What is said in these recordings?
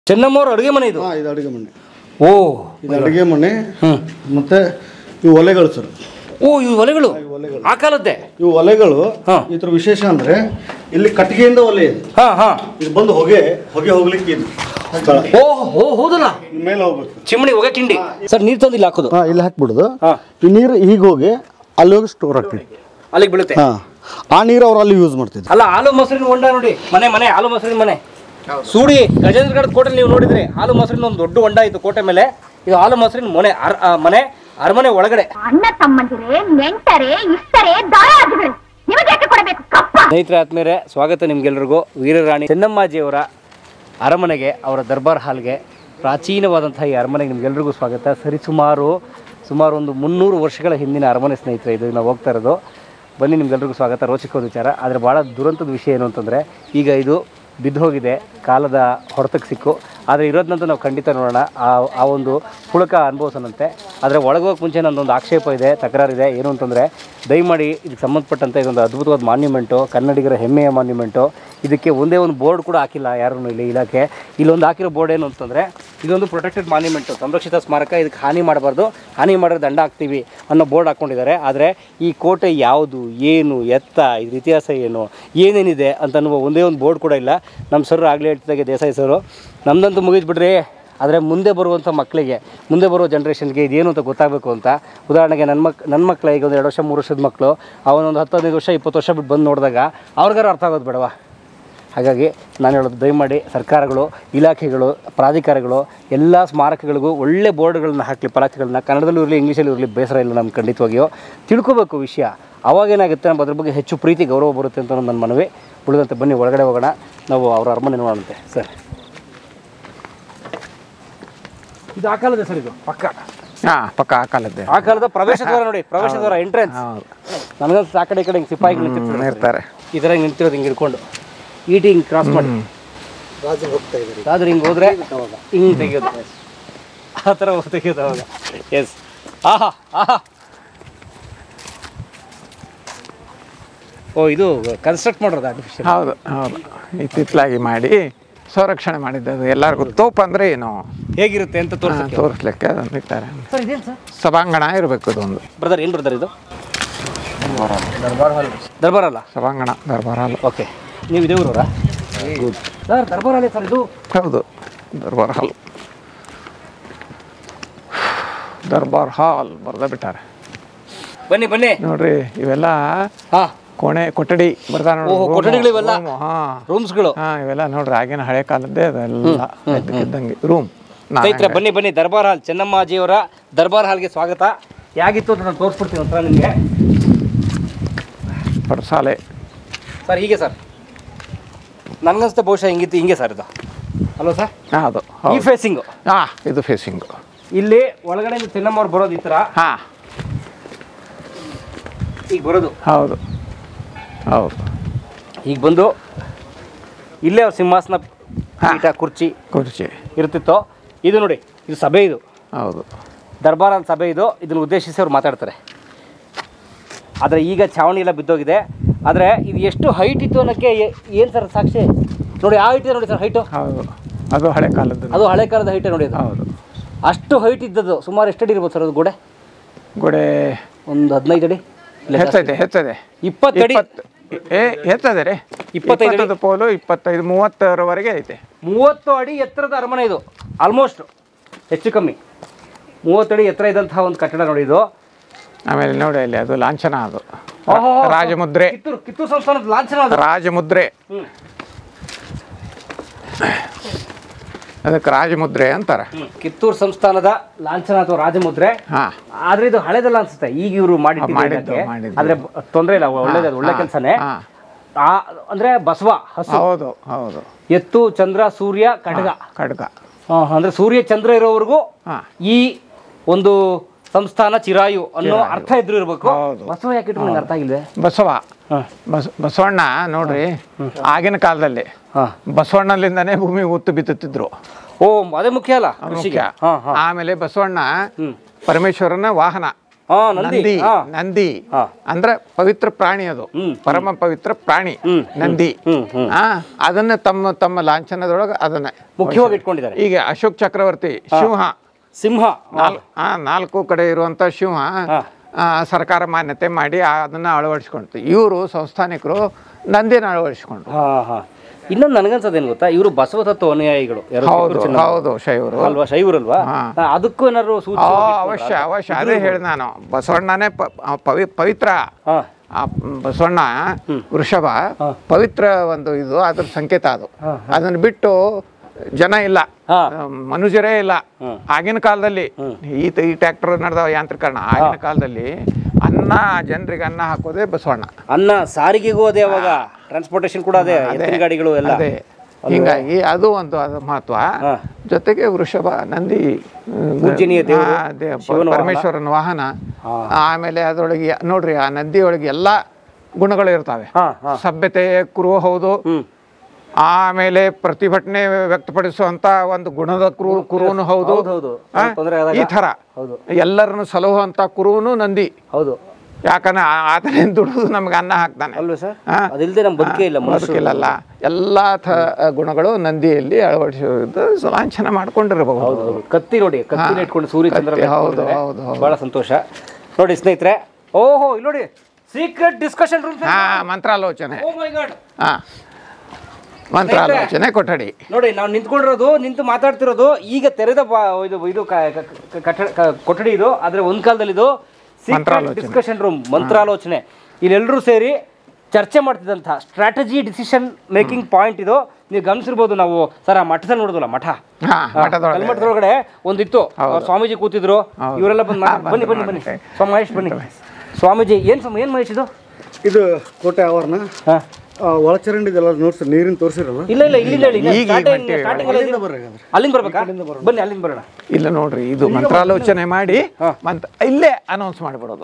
ಚೆನ್ನಮ್ಮವ್ರ ಅಡುಗೆ ಮನೆ ಇದು? ಇದು ಅಡುಗೆ ಮನೆ. ಓ, ಇದು ಅಡುಗೆ ಮನೆ. ಮತ್ತೆ ಇವು ಒಲೆಗಳು ಸರ್. ಓ, ಇವು ಒಲೆಗಳು ಆ ಕಾಲದ್ದೇ? ಇವು ಒಲೆಗಳು ಇದ್ರ ವಿಶೇಷ ಅಂದ್ರೆ ಇಲ್ಲಿ ಕಟ್ಟಿಗೆಯಿಂದ ಒಲೆ ಇದೆ. ಇದು ಬಂದು ಹೊಗೆ ಹೋಗ್ಲಿಕ್ಕೆ ಇದು ಹೌದಲ್ಲ, ಮೇಲೆ ಹೋಗ್ಬೇಕು, ಚಿಮಣಿ ಹೊಗೆ ಕಿಂಡಿ. ಸರ್ ನೀರು ತಂದು ಇಲ್ಲಿ ಹಾಕೋದು? ಇಲ್ಲಿ ಹಾಕ್ಬಿಡುದು. ಈ ನೀರು ಹೀಗೆ ಹೋಗಿ ಅಲ್ಲಿ ಹೋಗಿ ಸ್ಟೋರ್ ಆಗ್ತದೆ, ಅಲ್ಲಿಗೆ ಬೀಳುತ್ತೆ. ಆ ನೀರು ಅವ್ರು ಅಲ್ಲಿ ಯೂಸ್ ಮಾಡ್ತಿದ್ರು. ಅಲ್ಲ, ಹಾಲು ಮೊಸರಿನ ಹೊಂಡ ನೋಡಿ, ಮನೆ ಹಾಲು ಮೊಸರಿನ ಮನೆ. ಸೂಡಿ ಗಜೇಂದ್ರಗಢದ ಕೋಟೆ ನೀವು ನೋಡಿದ್ರೆ ಹಾಲು ಮೊಸರಿನ ಒಂದು ದೊಡ್ಡ ಹೊಂಡ ಇತ್ತು ಕೋಟೆ ಮೇಲೆ. ಇದು ಹಾಲು ಮೊಸರಿನ ಮನೆ, ಅರಮನೆ ಒಳಗಡೆ. ಅಣ್ಣ ತಮ್ಮಂದಿರೇ, ನೆಂಟರೇ, ಇಷ್ಟರೇ, ದಾಯಾದಿಗಳೇ, ನಿಮಗೆ ಕೊಡಬೇಕು ಕಪ್ಪ. ಸ್ನೇಹಿತರೆ ಆತ್ಮೇಲೆ ಸ್ವಾಗತ ನಿಮ್ಗೆಲ್ರಿಗೂ ವೀರರಾಣಿ ಚೆನ್ನಮ್ಮಾಜಿಯವರ ಅರಮನೆಗೆ, ಅವರ ದರ್ಬಾರ್ ಹಾಲ್ಗೆ, ಪ್ರಾಚೀನವಾದಂತಹ ಈ ಅರಮನೆಗೆ ನಿಮ್ಗೆಲ್ರಿಗೂ ಸ್ವಾಗತ. ಸುಮಾರು ಒಂದು 300 ವರ್ಷಗಳ ಹಿಂದಿನ ಅರಮನೆ ಸ್ನೇಹಿತರೆ ಇದು ನಾವು ಹೋಗ್ತಾ ಇರೋದು. ಬನ್ನಿ, ನಿಮ್ಗೆಲ್ರಿಗೂ ಸ್ವಾಗತ. ರೋಚಕವಾದ ವಿಚಾರ. ಆದರೆ ಭಾಳ ದುರಂತದ ವಿಷಯ ಏನು ಅಂತಂದರೆ, ಈಗ ಇದು ಬಿದ್ದು ಹೋಗಿದೆ, ಕಾಲದ ಹೊರತಕ್ಕೆ ಸಿಕ್ಕು. ಆದರೆ ಇರೋದನ್ನಂತೂ ನಾವು ಖಂಡಿತ ನೋಡೋಣ, ಆ ಒಂದು ಪುಳಕ ಅನುಭವಿಸೋಣಂತೆ. ಆದರೆ ಒಳಗೋಗಕ್ಕೆ ಮುಂಚೆ ನನ್ನೊಂದು ಆಕ್ಷೇಪ ಇದೆ, ತಕರಾರಿದೆ. ಏನು ಅಂತಂದರೆ, ದಯಮಾಡಿ ಇದಕ್ಕೆ ಸಂಬಂಧಪಟ್ಟಂತೆ ಇದೊಂದು ಅದ್ಭುತವಾದ ಮಾನ್ಯುಮೆಂಟು, ಕನ್ನಡಿಗರ ಹೆಮ್ಮೆಯ ಮಾನ್ಯುಮೆಂಟು. ಇದಕ್ಕೆ ಒಂದೇ ಒಂದು ಬೋರ್ಡ್ ಕೂಡ ಹಾಕಿಲ್ಲ ಯಾರೂ ಇಲ್ಲಿ ಇಲಾಖೆ. ಇಲ್ಲೊಂದು ಹಾಕಿರೋ ಬೋರ್ಡ್ ಏನು ಅಂತಂದರೆ, ಇದೊಂದು ಪ್ರೊಟೆಕ್ಟೆಡ್ ಮಾನ್ಯುಮೆಂಟು, ಸಂರಕ್ಷಿತ ಸ್ಮಾರಕ, ಇದಕ್ಕೆ ಹಾನಿ ಮಾಡಬಾರ್ದು, ಹಾನಿ ಮಾಡಿದ್ರೆ ದಂಡ ಹಾಕ್ತೀವಿ ಅನ್ನೋ ಬೋರ್ಡ್ ಹಾಕ್ಕೊಂಡಿದ್ದಾರೆ. ಆದರೆ ಈ ಕೋಟೆ ಯಾವುದು, ಏನು, ಎತ್ತ, ಇದ್ರ ಇತಿಹಾಸ ಏನೇನಿದೆ ಅಂತನ್ನುವ ಒಂದೇ ಒಂದು ಬೋರ್ಡ್ ಕೂಡ ಇಲ್ಲ. ನಮ್ಮ ಸರ್ ಆಗಲೇ ಹೇಳ್ತಿದ್ದಾಗೆ, ದೇಸಾಯಿ ಸರು, ನಮ್ಮದಂತೂ ಮುಗಿದ್ಬಿಡ್ರಿ, ಆದರೆ ಮುಂದೆ ಬರುವಂಥ ಮಕ್ಕಳಿಗೆ, ಮುಂದೆ ಬರುವ ಜನ್ರೇಷನ್ಗೆ ಇದೇನು ಅಂತ ಗೊತ್ತಾಗಬೇಕು ಅಂತ. ಉದಾಹರಣೆಗೆ ನನ್ನ ಮಕ್ಕಳ ಈಗ ಒಂದು 2 ವರ್ಷ 3 ವರ್ಷದ ಮಕ್ಕಳು, ಅವನೊಂದು 10-15 ವರ್ಷ 20 ವರ್ಷ ಬಿಟ್ಟು ಬಂದು ನೋಡಿದಾಗ ಅವ್ರಿಗಾರು ಅರ್ಥ ಆಗೋದು ಬೇಡವಾ? ಹಾಗಾಗಿ ನಾನು ಹೇಳೋದು, ದಯಮಾಡಿ ಸರ್ಕಾರಗಳು, ಇಲಾಖೆಗಳು, ಪ್ರಾಧಿಕಾರಗಳು ಎಲ್ಲ ಸ್ಮಾರಕಗಳಿಗೂ ಒಳ್ಳೆ ಬೋರ್ಡ್ಗಳನ್ನ ಹಾಕಲಿ, ಫಲಕಗಳನ್ನ ಕನ್ನಡದಲ್ಲೂ ಇರಲಿ, ಇಂಗ್ಲೀಷಲ್ಲೂ ಇರಲಿ, ಬೇಸರ ಇಲ್ಲ. ನಮ್ಗೆ ಖಂಡಿತವಾಗಿಯೋ ತಿಳ್ಕೊಬೇಕು ವಿಷಯ. ಅವಾಗೇನಾಗುತ್ತೆ, ನಮ್ಮ ಅದ್ರ ಬಗ್ಗೆ ಹೆಚ್ಚು ಪ್ರೀತಿ ಗೌರವ ಬರುತ್ತೆ ಅಂತ ನನ್ನ ಮನವಿ. ಉಳಿದಂತೆ ಬನ್ನಿ ಒಳಗಡೆ ಹೋಗೋಣ, ನಾವು ಅವರ ಅರಮನೆ ನೋಡೋಣಂತೆ. ಸರ್, ಇದು ಆ ಕಾಲದ ಸರ್, ಇದು ಪಕ್ಕ ಆ ಕಾಲದ ಪ್ರವೇಶ ದ್ವಾರ ನೋಡಿ, ಪ್ರವೇಶ ದ್ವಾರ, ಎಂಟ್ರೆನ್ಸ್. ನನಗಂತ ಆ ಕಡೆ ಹಿಂಗೆ ಸಿಪಾಯಿ ನಿಂತಿರ್ತಾರೆ, ಈ ಥರ ಹಿಂಗೆ ನಿಂತಿರೋದು, ಹಿಂಗೆ ಇಟ್ಕೊಂಡು ಈಟಿ ಹಿಂಗೆ ಕ್ರಾಸ್ ಮಾಡಿ ರಾಜರು ಹಿಂಗೆ ಹೋದ್ರೆ ಹಿಂಗೆ ತೆಗಿಯೋದು, ಆ ಥರ ತೆಗಿಯೋದು ಅವಾಗ. ಎಸ್, ಆಹಾ. ಓ, ಇದು ಕನ್ಸ್ಟ್ರಕ್ಟ್ ಮಾಡೋದು ಆರ್ಟಿಫಿಷಿಯಲ್? ಹೌದು, ಇತ್ತಿತ್ತಲಾಗಿ ಮಾಡಿ ಸಂರಕ್ಷಣೆ ಮಾಡಿದ್ದು. ಎಲ್ಲರಿಗೂ ತೋಪ್ ಅಂದರೆ ಏನು, ಹೇಗಿರುತ್ತೆ ಅಂತ ತೋರಿಸ್ಲಿಕ್ಕೆ ಅದನ್ನು ಇಟ್ಟಾರೆ. ಸಭಾಂಗಣ ಇರಬೇಕು ಇದೊಂದು. ಬ್ರದರ್, ಏನು ಬ್ರದರ್ ಇದು? ದರ್ಬಾರ್ ಅಲ್ಲ, ಸಭಾಂಗಣ, ದರ್ಬಾರ್ ಹಾಲ್. ಓಕೆ, ನೀವು ಇದೇ ಊರವರಾ? ಸರ್, ದರ್ಬಾರ್ ಹಾಲ್ ಸರ್ ಇದು? ಹೌದು, ದರ್ಬಾರ್ ಹಾಲ್. ದರ್ಬಾರ್ ಹಾಲ್ ಬರ್ದ ಬಿಟ್ಟಾರೆ. ಬನ್ನಿ ನೋಡ್ರಿ, ಇವೆಲ್ಲ ಕೊಠಡಿ ಬರ್ತಾರ ನೋಡಿ, ಕೊಠಡಿಗಳಿವೆಲ್ಲ, ರೂಮ್ಸ್ಗಳು. ಇವೆಲ್ಲ ನೋಡ್ರಿ ಆಗಿನ ಹಳೆ ಕಾಲದ್ದೇ ಅದೆಲ್ಲ ಇದ್ದಂಗೆ ರೂಮ್. ಸ್ನೇಹಿತರೆ ಬನ್ನಿ, ದರ್ಬಾರ್ ಹಾಲ್, ಚೆನ್ನಮ್ಮಾಜಿಯವರ ದರ್ಬಾರ್ ಹಾಲ್ಗೆ ಸ್ವಾಗತ. ಹೇಗಿತ್ತು ಅಂತ ನಾನು ತೋರಿಸ್ಬಿಡ್ತೀನಿ ಒಂಥರ ನಿಮಗೆ. ಪಡಸಾಲೆ ಸರ್, ಹೀಗೆ ಸರ್, ನನಗನ್ಸುತ್ತೆ ಬಹುಶಃ ಹಿಂಗೆ ಸರ್ ಇದು ಅಲ್ವಾ ಸರ್? ಹೌದು, ಈ ಫೇಸಿಂಗು. ಇದು ಫೇಸಿಂಗು. ಇಲ್ಲಿ ಒಳಗಡೆ ಚೆನ್ನಮ್ಮವ್ರು ಬರೋದು ಈ ಥರ ಈಗ ಬರೋದು. ಹೌದು, ಈಗ ಬಂದು ಇಲ್ಲೇ ಅವ್ರ ಸಿಂಹಾಸನ, ಪೀಠ, ಕುರ್ಚಿ ಇರ್ತಿತ್ತು. ಇದು ನೋಡಿ, ಇದು ಸಭೆ. ಇದು ಹೌದು, ದರ್ಬಾರ್ ಅಂತ ಸಭೆ. ಇದನ್ನು ಉದ್ದೇಶಿಸಿ ಅವ್ರು ಮಾತಾಡ್ತಾರೆ. ಆದರೆ ಈಗ ಛಾವಣಿ ಎಲ್ಲ ಬಿದ್ದೋಗಿದೆ. ಆದರೆ ಇದು ಎಷ್ಟು ಹೈಟ್ ಇತ್ತು ಅನ್ನೋಕ್ಕೆ ಏನು ಸರ್ ಸಾಕ್ಷಿ? ನೋಡಿ, ಆ ಹೈಟ್ ಇದೆ ನೋಡಿ ಸರ್, ಹೈಟು. ಹೌದು, ಅದು ಹಳೆ ಕಾಲದ ಹೈಟೇ ನೋಡಿ ಅದು. ಹೌದು, ಅಷ್ಟು ಹೈಟ್ ಇದ್ದದ್ದು. ಸುಮಾರು ಎಷ್ಟು ಅಡಿ ಇರ್ಬೋದು ಸರ್ ಅದು? ಗೋಡೆ ಒಂದು 15 ಅಡಿ ಹೆಚ್ಚದೆ. 20 ಅಡಿ ಹೆಚ್ಚದೆ ರೀ. 25 ಪೋಲು 25 30ರವರೆಗೆ ಐತೆ. 30 ಅಡಿ ಎತ್ತರದ ಅರಮನೆ ಇದು. ಆಲ್ಮೋಸ್ಟ್ ಹೆಚ್ಚು ಕಮ್ಮಿ 30 ಅಡಿ ಎತ್ತರ ಇದ್ದಂತಹ ಒಂದು ಕಟ್ಟಡ ನೋಡಿ ಇದು. ಆಮೇಲೆ ನೋಡಿ ಅಲ್ಲಿ ಅದು ಲಾಂಛನ, ಅದು ರಾಜಮುದ್ರೆ, ಕಿತ್ತೂರು ಸಂಸ್ಥಾನದ ಲಾಂಛನ, ರಾಜಮುದ್ರೆ. ಅದಕ್ಕೆ ರಾಜಮುದ್ರೆ ಅಂತಾರೆ. ಕಿತ್ತೂರು ಸಂಸ್ಥಾನದ ಲಾಂಛನ ಅಥವಾ ರಾಜಮುದ್ರೆ. ಆದ್ರೆ ಇದು ಹಳೆದಲ್ಲ ಅನ್ಸುತ್ತೆ, ಈಗ ಇವರು ಮಾಡಿದ್ದು. ಆದ್ರೆ ತೊಂದರೆ ಇಲ್ಲ, ಒಳ್ಳೆ ಕೆಲಸನೇ. ಅಂದ್ರೆ ಬಸವ, ಹಸು, ಹೌದು, ಎತ್ತು, ಚಂದ್ರ, ಸೂರ್ಯ, ಖಡ್ಗ. ಅಂದ್ರೆ ಸೂರ್ಯ ಚಂದ್ರ ಇರೋವರೆಗೂ ಈ ಒಂದು ಸಂಸ್ಥಾನ ಚಿರಾಯು ಅನ್ನೋ ಅರ್ಥ ಇದ್ರು ಇರ್ಬೇಕು. ಬಸವ ಯಾಕೆ ಇಟ್ಕೊಂಡು ಅರ್ಥ ಆಗಿಲ್ವೇ? ಬಸವಣ್ಣ ನೋಡ್ರಿ, ಆಗಿನ ಕಾಲದಲ್ಲಿ ಬಸವಣ್ಣಲಿಂದಾನೇ ಭೂಮಿ ಒತ್ತು ಬಿತ್ತುತ್ತಿದ್ರು. ಅದೇ ಮುಖ್ಯ ಅಲ್ಲ, ಮುಖ್ಯ. ಆಮೇಲೆ ಬಸವಣ್ಣ ಪರಮೇಶ್ವರನ ವಾಹನ, ನಂದಿ ನಂದಿ ಅಂದ್ರೆ ಪವಿತ್ರ ಪ್ರಾಣಿ, ಅದು ಪರಮ ಪವಿತ್ರ ಪ್ರಾಣಿ ನಂದಿ. ಅದನ್ನ ತಮ್ಮ ತಮ್ಮ ಲಾಂಛನದೊಳಗೆ ಅದನ್ನ ಮುಖ್ಯವಾಗಿ ಇಟ್ಕೊಂಡಿದ್ದಾರೆ. ಈಗ ಅಶೋಕ್ ಚಕ್ರವರ್ತಿ ಸಿಂಹ 4 ಕಡೆ ಇರುವಂತ ಸಿಂಹ ಸರ್ಕಾರ ಮಾನ್ಯತೆ ಮಾಡಿ ಅದನ್ನ ಅಳವಡಿಸ್ಕೊಂಡ್ರು. ಇವರು ಸಂಸ್ಥಾನಿಕರು ನಂದಿನ ಅಳವಡಿಸ್ಕೊಂಡ್ರು. ಇನ್ನೊಂದು ನನಗನ್ಸೋದೇನು ಗೊತ್ತಾ, ಇವರು ಬಸವ ತತ್ವ ಅನುಯಾಯಿಗಳು. ಹೌದು, ಶೈವರು ಅಲ್ವಾ? ಶೈವರಲ್ವಾ? ಅದಕ್ಕೂ ಏನಾದ್ರು ಅವಶ್ಯ ಅದೇ ಹೇಳಿ ನಾನು. ಬಸವಣ್ಣನೇ ಪವಿತ್ರ. ಬಸವಣ್ಣ ವೃಷಭ ಪವಿತ್ರ ಒಂದು ಇದು ಅದ್ರ ಸಂಕೇತ. ಅದು ಅದನ್ನ ಬಿಟ್ಟು ಜನ ಇಲ್ಲ, ಮನುಷ್ಯರೇ ಇಲ್ಲ ಆಗಿನ ಕಾಲದಲ್ಲಿ. ಈ ಟ್ರ್ಯಾಕ್ಟರ್ ನಡೆದ ಯಾಂತ್ರೀಕರಣ. ಆಗಿನ ಕಾಲದಲ್ಲಿ ಅನ್ನ, ಜನರಿಗೆ ಅನ್ನ ಹಾಕೋದೇ ಬಸವಣ್ಣ. ಅನ್ನ ಸಾರಿಗೆಗೂ ಅದೇ, ಅವಾಗ ಟ್ರಾನ್ಸ್ಪೋರ್ಟೇಷನ್ ಕೂಡ ಅದೇ, ಗಾಡಿಗಳು ಎಲ್ಲ ಅದೇ. ಹಿಂಗಾಗಿ ಅದು ಒಂದು ಮಹತ್ವ. ಜೊತೆಗೆ ವೃಷಭ ನಂದಿ ಪರಮೇಶ್ವರನ ವಾಹನ. ಆಮೇಲೆ ಅದರೊಳಗೆ ನೋಡ್ರಿ, ಆ ನದಿ ಒಳಗೆ ಎಲ್ಲಾ ಗುಣಗಳು ಇರ್ತಾವೆ. ಸಭ್ಯತೆ ಕುರು ಹೌದು, ಆಮೇಲೆ ಪ್ರತಿಭಟನೆ ವ್ಯಕ್ತಪಡಿಸುವಂತ ಒಂದು ಗುಣದ ಕುರುನು ಹೌದು. ಈ ತರ ಎಲ್ಲರನ್ನು ಸಲಹುವಂತ ಕುರುನು ನಂದಿ ಹೌದು. ಯಾಕಂದ್ರೆ ಆತನೇ ದುಡಿದು ನಮ್ಗೆ ಅನ್ನ ಹಾಕ್ತಾನೆ ಅಲ್ವಾ ಸರ್? ಅದಿಲ್ಲದೆ ನಮ್ಮ ಬದುಕಿಲ್ಲ. ಎಲ್ಲಾ ಗುಣಗಳು ನಂದಿಯಲ್ಲಿ ಅಳವಡಿಸುವುದು ಲಾಂಛನ ಮಾಡ್ಕೊಂಡಿರಬಹುದು. ಕತ್ತಿ ನೋಡಿ, ಕತ್ತಿ ಇಟ್ಕೊಂಡು ಸೂರ್ಯಚಂದ್ರ. ಹೌದು, ಬಹಳ ಸಂತೋಷ. ನೋಡಿ ಸ್ನೇಹಿತರೆ, ಓಹೋ ಇಲ್ಲಿ ನೋಡಿ, ಸೀಕ್ರೆಟ್ ಡಿಸ್ಕಷನ್ ರೂಮ್. ಮಂತ್ರಾಲೋಚನೆ. ಮಂತ್ರಾಲೋಚನೆ ಕೊಠಡಿ ನೋಡಿ. ನಾವು ನಿಂತು ಮಾತಾಡ್ತಿರೋದು ಈಗ ತೆರೆದ ಇದು ಕೊಠಡಿ. ಇದು ಆದ್ರೆ ಒಂದ್ ಕಾಲದಲ್ಲಿ ಇದು ಡಿಸ್ಕಷನ್ ರೂಮ್, ಮಂತ್ರಾಲೋಚನೆ. ಇಲ್ಲೆಲ್ಲರೂ ಸೇರಿ ಚರ್ಚೆ ಮಾಡ್ತಿದ್ದಂತಹ ಸ್ಟ್ರಾಟಜಿ ಡಿಸಿಷನ್ ಮೇಕಿಂಗ್ ಪಾಯಿಂಟ್ ಇದು. ನೀವು ಗಮನಿಸಿರ್ಬೋದು. ನಾವು ಸರ್ ಆ ಮಠದಲ್ಲಿ ನೋಡಿದ್ವಲ್ಲ, ಮಠದೊಳಗಡೆ ಒಂದಿತ್ತು. ಸ್ವಾಮೀಜಿ ಕೂತಿದ್ರು, ಇವರೆಲ್ಲ ಬನ್ನಿ ಮಹೇಶ್ ಬನ್ನಿ. ಸ್ವಾಮೀಜಿ ಏನ್ ಮಹೇಶ್ ಇದು ಕೋಟೆ ಆವರಣ. ಒಳಚರಂಡಿದೆಲ್ಲ ನೋಡ್ಸಿ, ನೀರಿನ ತೋರಿಸಿರಲ್ಲ. ಇಲ್ಲ ಇಲ್ಲಿಂದ ಅಲ್ಲಿಂದ ಬರ್ಬೇಕಾ? ಬನ್ನಿ ಅಲ್ಲಿಂದ ಬರೋಣ. ಇಲ್ಲ ನೋಡ್ರಿ, ಇದು ಮಂತ್ರಾಲೋಚನೆ ಮಾಡಿ ಇಲ್ಲೇ ಅನೌನ್ಸ್ ಮಾಡಿಬಿಡೋದು.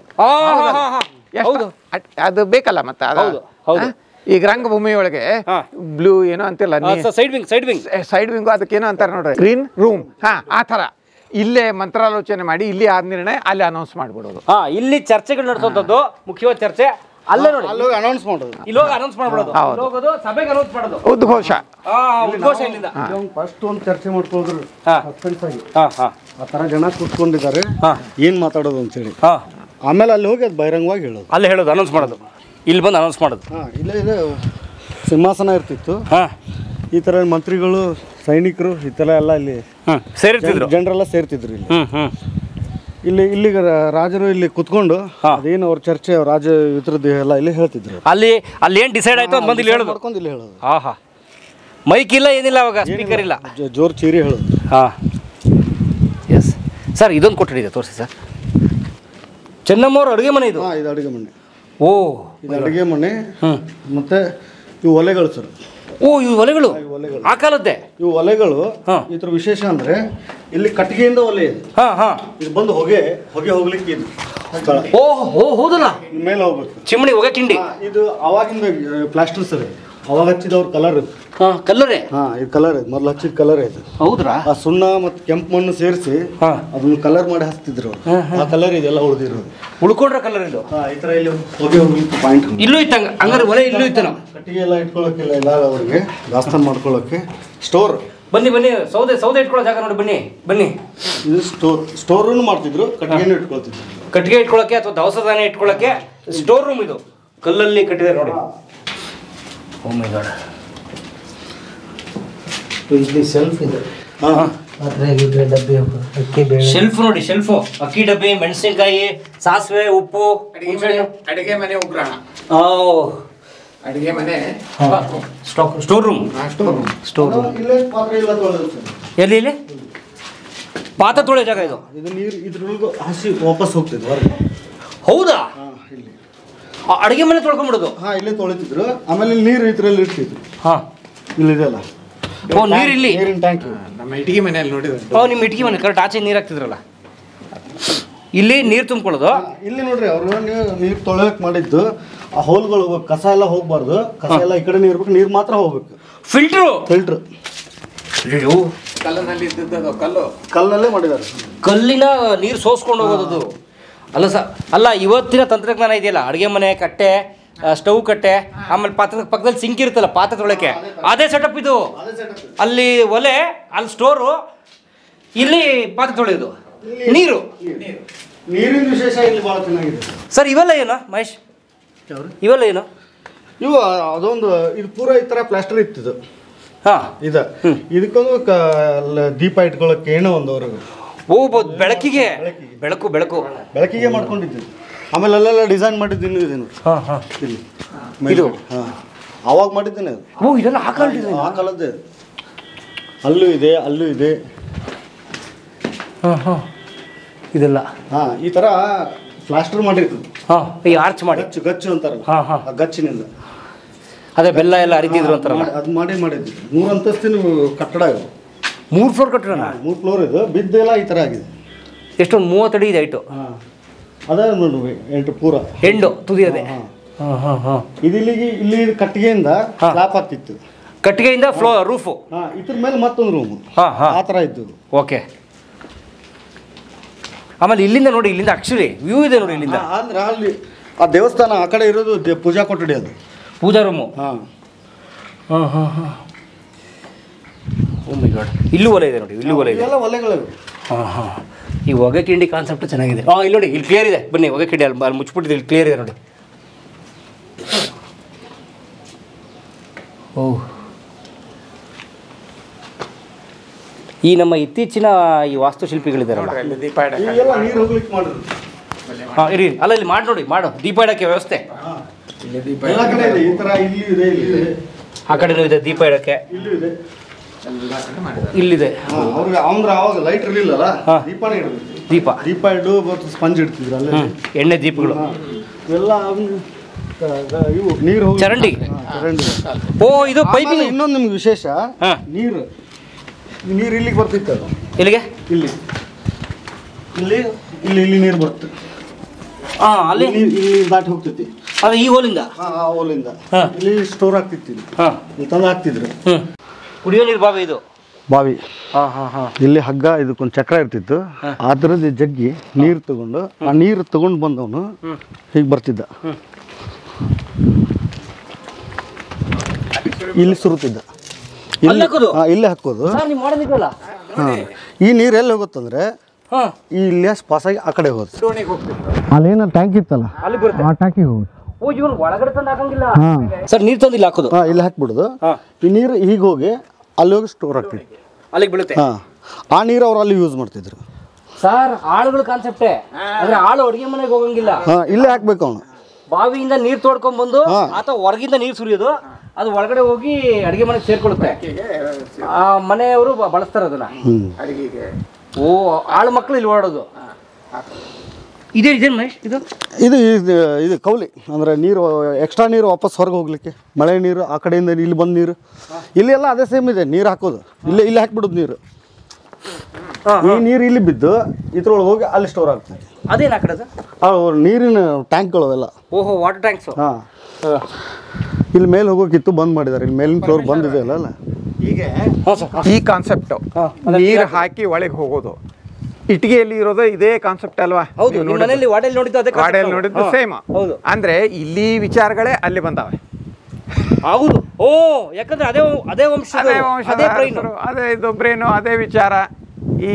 ಅದು ಬೇಕಲ್ಲ ಮತ್ತೆ. ಈಗ ರಂಗಭೂಮಿ ಒಳಗೆ ಬ್ಲೂ ಏನೋ ಅಂತಿಲ್ಲ, ಸೈಡ್ ವಿಂಗ್ ಅದಕ್ಕೇನೋ ಅಂತಾರೆ ನೋಡ್ರಿ, ಗ್ರೀನ್ ರೂಮ್. ಆ ತರ ಇಲ್ಲೇ ಮಂತ್ರಾಲೋಚನೆ ಮಾಡಿ ಇಲ್ಲಿ ಆದ ನಿರ್ಣಯ ಅಲ್ಲಿ ಅನೌನ್ಸ್ ಮಾಡಿಬಿಡೋದು. ಇಲ್ಲಿ ಚರ್ಚೆಗಳು ನಡೆಸೋದು, ಮುಖ್ಯವಾದ ಚರ್ಚೆ ಅಲ್ಲೇ ನೋಡಿ. ಅನೌನ್ಸ್ ಮಾಡೋದು, ಇಲ್ಲೋಗಿ ಅನೌನ್ಸ್ ಮಾಡ್ಬಿಡೋದು, ಹೋಗೋದು ಸಭೆಗೆ ಅನೌನ್ಸ್ ಮಾಡೋದು. ಉದ್ಘೋಷ ಇಲ್ಲಿಂದ ಫಸ್ಟ್ ಒಂದು ಚರ್ಚೆ ಮಾಡ್ಕೊಂಡ್ರು ಸಸ್ಪೆನ್ಸ್ ಆಗಿ. ಆ ತರ ಜನ ಕೂತ್ಕೊಂಡಿದ್ದಾರೆ, ಏನ್ ಮಾತಾಡೋದು ಅಂತೇಳಿ. ಆಮೇಲೆ ಅಲ್ಲಿ ಹೋಗಿ ಅದು ಬಹಿರಂಗವಾಗಿ ಹೇಳೋದು, ಅಲ್ಲೇ ಹೇಳೋದು, ಅನೌನ್ಸ್ ಮಾಡೋದು. ಇಲ್ಲಿ ಬಂದು ಅನೌನ್ಸ್ ಮಾಡೋದು. ಇಲ್ಲೇ ಸಿಂಹಾಸನ ಇರ್ತಿತ್ತು. ಈ ತರ ಮಂತ್ರಿಗಳು, ಸೈನಿಕರು ಈ ತರ ಎಲ್ಲ ಇಲ್ಲಿ ಸೇರ್ತಿದ್ರು, ಜನರೆಲ್ಲ ಸೇರ್ತಿದ್ರು. ಇಲ್ಲಿ ರಾಜರು ಇಲ್ಲಿ ಕುತ್ಕೊಂಡು ಅದೇನು ಅವ್ರ ಚರ್ಚೆ, ರಾಜ ಇತರದ್ದು ಎಲ್ಲ ಇಲ್ಲಿ ಹೇಳ್ತಿದ್ರು. ಅಲ್ಲಿ ಏನ್ ಡಿಸೈಡ್ ಆಯ್ತು ಅಂತ ಬಂದು ಇಲ್ಲಿ ಹೇಳೋದು. ಇಲ್ಲಿ ಹೇಳೋದು. ಮೈಕ್ ಇಲ್ಲ, ಏನಿಲ್ಲ, ಅವಾಗ ಸ್ಪೀಕರ್ ಇಲ್ಲ, ಜೋರ್ ಚೀರಿ ಹೇಳೋದು. ಎಸ್ ಸರ್, ಇದೊಂದು ಕೊಠಡಿ ಇದೆ, ತೋರಿಸಿ ಸರ್. ಚೆನ್ನಮ್ಮವ್ರ ಅಡುಗೆ ಮನೆ ಇದು. ಇದು ಅಡುಗೆ ಮನೆ. ಇದು ಅಡುಗೆ ಮನೆ. ಮತ್ತೆ ಇವು ಒಲೆಗಳು ಸರ್. ಇವು ಒಲೆಗಳು ಆ ಕಾಲದ್ದೇ. ಇವು ಒಲೆಗಳು. ಇದ್ರ ವಿಶೇಷ ಅಂದ್ರೆ ಇಲ್ಲಿ ಕಟ್ಟಿಗೆಯಿಂದ ಒಲೆ ಇದೆ. ಇದು ಬಂದು ಹೊಗೆ ಹೋಗ್ಲಿಕ್ಕೆ ಇದು ಹೌದಲ್ಲ, ಮೇಲೆ ಹೋಗ್ಬೇಕು, ಚಿಮಣಿ ಹೊಗೆ ಕಿಂಡಿ. ಇದು ಅವಾಗಿಂದ ಪ್ಲಾಸ್ಟರ್ ಸರ್. ಅವಾಗ ಹಚ್ಚಿದವ್ರ ಕಲರ್ ಇದು. ಕಲ್ಲರೇ? ಇದು ಕಲರ್ ಇದು, ಮೊದ್ಲು ಹಚ್ಚಿದ ಕಲರ್ ಇದು. ಹೌದ್ರಾ? ಆ ಸುಣ್ಣ ಮತ್ತೆ ಕೆಂಪು ಮಣ್ಣು ಸೇರಿಸಿ ಅದನ್ನ ಕಲರ್ ಮಾಡಿ ಹಚ್ತಿದ್ರು. ಆ ಕಲರ್ ಇದೆಲ್ಲ ಉಳಿದಿರೋದು, ಉಳ್ಕೊಂಡ್ರ ಕಲರ್ ಇದು. ಈ ತರ ಇಲ್ಲಿ ಹೊಗೆ ಹೋಗ್ಲಿಕ್ಕೆ ಪಾಯಿಂಟ್ ಇಲ್ಲೂ ಇತ್ತ. ಹಂಗಾರೆ ಒಲೆ ಇಲ್ಲೂ ಇತ್ತು. ನಾವು ಕಟ್ಟಿಗೆ ಎಲ್ಲ ಇಟ್ಕೊಳ್ಳೋಕ್ಕಿಲ್ಲ, ಇಲ್ಲ ಅವ್ರಿಗೆ ದಾಸ್ತಾನು ಮಾಡ್ಕೊಳ್ಳೋಕೆ. ಸ್ಟೋರ್. ಬನ್ನಿ ಸೌದೆ ಇಟ್ಕೊಳ್ಳೋ ಜಾಗ ನೋಡಿ. ಬನ್ನಿ. ಇದು ಸ್ಟೋರ್ ಮಾಡ್ತಿದ್ರು, ಕಟ್ಟಿಗೆನೂ ಇಟ್ಕೊಳ್ತಿದ್ರು. ಕಟ್ಟಿಗೆ ಇಟ್ಕೊಳ್ಳೋಕೆ ಅಥವಾ ದವಸ ಧಾನ್ಯ ಇಟ್ಕೊಳ್ಳೋಕೆ ಸ್ಟೋರ್ ರೂಮ್ ಇದು. ಕಲ್ಲಲ್ಲಿ ಕಟ್ಟಿದ್ದಾರೆ ನೋಡಿ. Oh my god. ಇಲ್ಲಿ ಸೆಲ್ಫ್ ಇದೆ. ಶೆಲ್ಫ್ ನೋಡಿ, ಶೆಲ್ಫು. ಅಕ್ಕಿ ಡಬ್ಬಿ, ಮೆಣಸಿನಕಾಯಿ, ಸಾಸಿವೆ, ಉಪ್ಪು. ಅಡಿಗೆ ಮನೆ ಉಗ್ರಾಣ. ಅಡಿಗೆ ಮನೆ ಸ್ಟೋರ್ ರೂಮ್. ಎಲ್ಲಿ ಪಾತ್ರೆ ತೊಳೆ ಜಾಗ ಇದು. ನೀರು ಇದ್ರೊಳಗೆ ಹಸಿ ವಾಪಸ್ ಹೋಗ್ತಿದ್ವು ಹೊರಗೆ. ಹೌದಾ? ಅಡಿಗೆ ಮನೆ ತೊಳ್ಕೊಂಡ್ಬಿಡೋದು. ಇಲ್ಲೇ ತೊಳಿತಿದ್ರು. ಆಮೇಲೆ ನೀರು ಇದ್ರಲ್ಲಿ ಇರ್ತಿದ್ರು. ಇಲ್ಲಿದೆಲ್ಲ ನೀರು, ಇಲ್ಲಿ ನೀರಿನ ಟ್ಯಾಂಕ್. ನಮ್ಮ ಇಟ್ಟಿಗೆ ಮನೆಯಲ್ಲಿ ನೋಡಿದ್ರೆ ನಿಮ್ಮ ಇಟ್ಟಿಗೆ ಮನೆ ಕರೆಕ್ಟ್ ಆಚೆ ನೀರು ಹಾಕ್ತಿದ್ರಲ್ಲ, ಇಲ್ಲಿ ನೀರು ತುಂಬ್ಕೊಳ್ಳೋದು. ಇಲ್ಲಿ ನೋಡ್ರಿ, ಅವರು ನೀರು ತೊಳೆಯಕ್ಕೆ ಮಾಡಿದ್ದು ಆ ಹೋಲ್ಗಳು, ಕಸ ಎಲ್ಲ ಹೋಗ್ಬಾರ್ದು. ಕಸ ಎಲ್ಲ ಈ ಕಡೆ ಇರ್ಬೇಕು, ನೀರು ಮಾತ್ರ ಹೋಗ್ಬೇಕು. ಫಿಲ್ಟ್ರ್ ಕಲ್ಲಿನಲ್ಲಿ ಇದ್ದದ್ದು. ಕಲ್ಲಲ್ಲೇ ಮಾಡಿದ್ದಾರೆ. ಕಲ್ಲಿನ ನೀರು ಸೋಸ್ಕೊಂಡು ಹೋಗೋದು. ಅಲ್ಲ ಇವತ್ತಿನ ತಂತ್ರಜ್ಞಾನ ಇದೆಯಲ್ಲ, ಅಡುಗೆ ಮನೆ ಕಟ್ಟೆ, ಸ್ಟವ್ ಕಟ್ಟೆ, ಆಮೇಲೆ ಪಕ್ಕದಲ್ಲಿ ಸಿಂಕ್ ಇರುತ್ತಲ್ಲ ಪಾತ್ರೆ ತೊಳಕ್ಕೆ, ಅದೇ ಸೆಟಪ್ ಇದು. ಅಲ್ಲಿ ಒಲೆ, ಅಲ್ಲಿ ಸ್ಟೋರು, ಇಲ್ಲಿ ಪಾತ್ರೆ ತೊಳೆಯೋದು, ನೀರು. ನೀರಿನ ವಿಶೇಷ ಇಲ್ಲಿ ಭಾಳ ಚೆನ್ನಾಗಿದೆ ಸರ್. ಇವೆಲ್ಲ ಏನು ಮಹೇಶ್? ಇವೆಲ್ಲ ಏನು? ಇವು ಅದೊಂದು ಇದು ಪೂರ ಈ ಥರ ಪ್ಲಾಸ್ಟರ್ ಇತ್ತಿದು. ಹಾಂ, ಇದಕ್ಕೊಂದು ದೀಪ ಇಟ್ಕೊಳ್ಳೋಕೆ ಏನೋ ಒಂದು ಅವ್ರಿಗೆ. ಬೆಳಕಿಗೆ ಬೆಳಕಿಗೆ ಮಾಡ್ಕೊಂಡಿದ್ದು. ಆಮೇಲೆ ಅಲ್ಲೆಲ್ಲ ಡಿಸೈನ್ ಮಾಡಿದ್ದು ಇನ್ನೂ ಇದೆ ನೋಡಿ. ಇಲ್ಲಿ ಇದು ಅವಾಗ ಮಾಡಿದ್ದೇನೆ ಅದು. ಇದೆಲ್ಲ ಆ ಕಾಲದ್ದೇ. ಅಲ್ಲೂ ಇದೆ, ಅಲ್ಲೂ ಇದೆ. ಇದೆಲ್ಲ ಈ ಥರ ಪ್ಲಾಸ್ಟರ್ ಮಾಡಿರ್ತದೆ. ಈ ಆರ್ಚ್ ಮಾಡಿ ಗಚ್ಚು ಅಂತಾರಲ್ಲ, ಆ ಗಚ್ಚಿನಿಂದ ಅದೇ ಬೆಲ್ಲ ಎಲ್ಲ ಅರಿತಿದ್ರು ಅಂತಾರಲ್ಲ, ಅದು ಮಾಡಿದ್ದು. 3 ಅಂತಸ್ತಿನ ಕಟ್ಟಡ ಇದು. 3 ಫ್ಲೋರ್ ಕಟ್ಟಡ. 3 ಫ್ಲೋರ್ ಇದು. ಬಿದ್ದೆಲ್ಲ ಈ ಥರ ಆಗಿದೆ. ಎಷ್ಟೊಂದು 30 ಅಡಿ ಇದೆ ಹೈಟು. ಅದೇ ನೋಡಿ ಎಂಟು ಪೂರ ಹೆಂಡು ತುದಿ ಅದೇ. ಇದು ಇಲ್ಲಿ ಕಟ್ಟಿಗೆಯಿಂದ ಸ್ಲಾಪ್ ಆಗ್ತಿತ್ತು. ಕಟ್ಟಿಗೆಯಿಂದ ರೂಫು. ಇದ್ರ ಮೇಲೆ ಮತ್ತೊಂದು ರೂಮು ಆ ಥರ ಇದ್ದು. ಓಕೆ. ಆಮೇಲೆ ಇಲ್ಲಿಂದ ನೋಡಿ, ಇಲ್ಲಿಂದ ಆಕ್ಚುಲಿ ವ್ಯೂ ಇದೆ ನೋಡಿ ಇಲ್ಲಿಂದ. ಅಂದ್ರೆ ಅಲ್ಲಿ ಆ ದೇವಸ್ಥಾನ ಆ ಕಡೆ ಇರೋದು ಪೂಜಾ ಕೊಠಡಿ, ಅದು ಪೂಜಾ ರೂಮು. O my god. ಇಲ್ಲೂ ಒಲೆ ಇದೆ ನೋಡಿ, ಇಲ್ಲೂ ಒಲೆ ಇದೆ. ಎಲ್ಲ ಒಲೆಗಳು. ಈ ಹೊಗೆ ಕಿಂಡಿ ಕಾನ್ಸೆಪ್ಟ್ ಚೆನ್ನಾಗಿದೆ. ಇಲ್ಲಿ ನೋಡಿ, ಇಲ್ಲಿ ಕ್ಲಿಯರ್ ಇದೆ. ಬನ್ನಿ, ಹೊಗೆ ಕಿಂಡಿ ಅಲ್ಲಿ ಮುಚ್ಚಿಬಿಟ್ಟಿದೆ, ಇಲ್ಲಿ ಕ್ಲಿಯರ್ ಇದೆ ನೋಡಿ. ಓಹ್, ಈ ನಮ್ಮ ಇತ್ತೀಚಿನ ಈ ವಾಸ್ತುಶಿಲ್ಪಿಗಳಿದ್ದಾರಲ್ಲ, ಈಗೆಲ್ಲ ನೀರು ಹೋಗ್ಲಿಕ್ಕೆ ಮಾಡಿದ್ರು. ಇರಿ, ಅಲ್ಲ ಇಲ್ಲಿ ಮಾಡಿ ನೋಡಿ, ದೀಪ ಇಡೋಕ್ಕೆ ವ್ಯವಸ್ಥೆ ಎಲ್ಲ ಕಡೆ ಇದೆ. ಈ ಥರ ಇಲ್ಲಿ ಇದೆ, ಇಲ್ಲಿ ಆ ಕಡೆನೂ ಇದೆ ದೀಪ ಇಡೋಕ್ಕೆ. ಇಲ್ಲೂ ಇದೆ, ಇಲ್ಲಿದೆ. ಅವ್ರಿಗೆ ಅಂದ್ರೆ ಅವಾಗ ಲೈಟ್ ಇರಲಿಲ್ಲಲ್ಲ, ದೀಪನೇ ಇಡಬೇಕು. ದೀಪ ಇಡು ಮತ್ತು ಸ್ಪಂಜ್ ಇಡ್ತಿದ್ರು ಅಲ್ಲೇ, ಎಣ್ಣೆ ದೀಪಗಳು ಎಲ್ಲ. ಇವು ನೀರು ಚರಂಡಿ. ಓ, ಇದು ಪೈಪಿಂಗ್. ಇನ್ನೊಂದು ನಿಮ್ಗೆ ವಿಶೇಷ, ನೀರು ಇಲ್ಲಿಗೆ ಬರ್ತಿತ್ತು. ಅದು ಇಲ್ಲಿಗೆ, ಇಲ್ಲಿ ನೀರು ಬರುತ್ತೆ. ಅಲ್ಲಿ ಇಲ್ಲಿ ದಾಟಿ ಹೋಗ್ತೈತಿ. ಅದು ಈ ಹೋಲಿಂದ, ಆ ಹೋಲಿಂದ ಇಲ್ಲಿ ಸ್ಟೋರ್ ಆಗ್ತಿತ್ತು. ಇಲ್ಲಿ ತಂದು ಹಾಕ್ತಿದ್ರು. ಕುಡಿಯೋ ನೀರು ಬಾವಿ ಇದು. ಬಾವಿ. ಇಲ್ಲಿ ಹಗ್ಗ, ಇದಕ್ಕೊಂದು ಚಕ್ರ ಇರ್ತಿತ್ತು. ಆ ಥರದ್ದು ಜಗ್ಗಿ ನೀರು ತಗೊಂಡು, ಆ ನೀರು ತಗೊಂಡು ಬಂದವನು ಹೀಗೆ ಬರ್ತಿದ್ದ, ಇಲ್ಲಿ ಸುರುತ್ತಿದ್ದ, ಇಲ್ಲೇ ಹಾಕೋದು. ಈ ನೀರು ಎಲ್ಲಿ ಹೋಗುತ್ತಂದ್ರೆ ಇಲ್ಲಿ ಪಾಸಾಗಿ ಆ ಕಡೆ ಹೋಗುತ್ತೆ. ಅಲ್ಲೇನ ಟ್ಯಾಂಕ್ ಇತ್ತಲ್ಲ, ಆ ಟ್ಯಾಂಕಿಗೆ ಹೋಗುತ್ತೆ. ಒಳಗಡೆ ತಂದು ಹಾಕಂಗಿಲ್ಲ ಸರ್, ನೀರು ತಂದು ಇಲ್ಲಿ ಹಾಕೋದು. ಇಲ್ಲಿ ಹಾಕ್ಬಿಡುದು. ಈ ನೀರು ಹೀಗೆ ಹೋಗಿ ಅಲ್ಲಿ ಹೋಗಿ ಸ್ಟೋರ್ ಆಗ್ತಿತ್ತು, ಅಲ್ಲಿಗೆ ಬೀಳುತ್ತೆ. ಆ ನೀರು ಅವ್ರು ಅಲ್ಲಿ ಯೂಸ್ ಮಾಡ್ತಿದ್ರು ಸರ್. ಆಳುಗಳ ಕಾನ್ಸೆಪ್ಟೇ, ಅಂದ್ರೆ ಆಳು ಅಡುಗೆ ಮನೆಗೆ ಹೋಗಂಗಿಲ್ಲ, ಇಲ್ಲೇ ಹಾಕ್ಬೇಕು. ಅವನು ಬಾವಿಯಿಂದ ನೀರು ತೋಡ್ಕೊಂಡ್ ಬಂದು ಅಥವಾ ಹೊರಗಿಂದ ನೀರು ಸುರಿಯೋದು, ಅದು ಒಳಗಡೆ ಹೋಗಿ ಅಡುಗೆ ಮನೆಗೆ ಸೇರ್ಕೊಳ್ಳುತ್ತೆ. ಆ ಮನೆಯವರು ಬಳಸ್ತಾರೆ ಅದನ್ನ ಅಡುಗೆಗೆ. ಓ, ಆಳು ಮಕ್ಕಳು ಇಲ್ಲಿ ಓಡೋದು. ಇದೇನು ಮಹೇಶ್? ಇದು ಕೌಲಿ ಅಂದ್ರೆ ನೀರು, ಎಕ್ಸ್ಟ್ರಾ ನೀರು ವಾಪಸ್ ಹೊರಗೆ ಹೋಗ್ಲಿಕ್ಕೆ. ಮಳೆ ನೀರು ಆ ಕಡೆಯಿಂದ ಇಲ್ಲಿ ಬಂದ ನೀರು, ಇಲ್ಲಿ ಎಲ್ಲ ಅದೇ ಸೇಮ್ ಇದೆ. ನೀರು ಹಾಕೋದು ಇಲ್ಲಿ ಹಾಕ್ಬಿಡೋದು ನೀರು. ಈ ನೀರು ಇಲ್ಲಿ ಬಿದ್ದು ಇದ್ರೊಳಗೆ ಹೋಗಿ ಅಲ್ಲಿ ಸ್ಟೋರ್ ಆಗ್ತದೆ. ಅದೇನು ಆ ಕಡೆ ನೀರಿನ ಟ್ಯಾಂಕ್ಗಳು ಎಲ್ಲ. ಓಹೋ, ವಾಟರ್ ಟ್ಯಾಂಕ್ಸ್. ಇಲ್ಲಿ ಮೇಲೆ ಹೋಗೋಕಿತ್ತು, ಬಂದ್ ಮಾಡಿದ್ದಾರೆ. ಇಲ್ಲಿ ಮೇಲಿನ ಫ್ಲೋರ್ ಬಂದಿದೆ ಅಲ್ಲ. ಈ ಕಾನ್ಸೆಪ್ಟ್ ನೀರು ಹಾಕಿ ಒಳಗೆ ಹೋಗೋದು, ಇಟ್ಟಿಗೆಯಲ್ಲಿ ಇರೋದು ಇದೇ ಕಾನ್ಸೆಪ್ಟ್ ಅಲ್ವಾ? ವಾಡೆಯಲ್ಲಿ ನೋಡಿದ್ದು ಸೇಮ್. ಅಂದ್ರೆ ಇಲ್ಲಿ ವಿಚಾರಗಳೇ ಅಲ್ಲಿ ಬಂದಾವೆ. ಹೌದು. ಓ, ಯಾಕಂದ್ರೆ ಅದೇ ವಂಶ, ಅದೇ ಇದು ಬ್ರೇನು, ಅದೇ ವಿಚಾರ. ಈ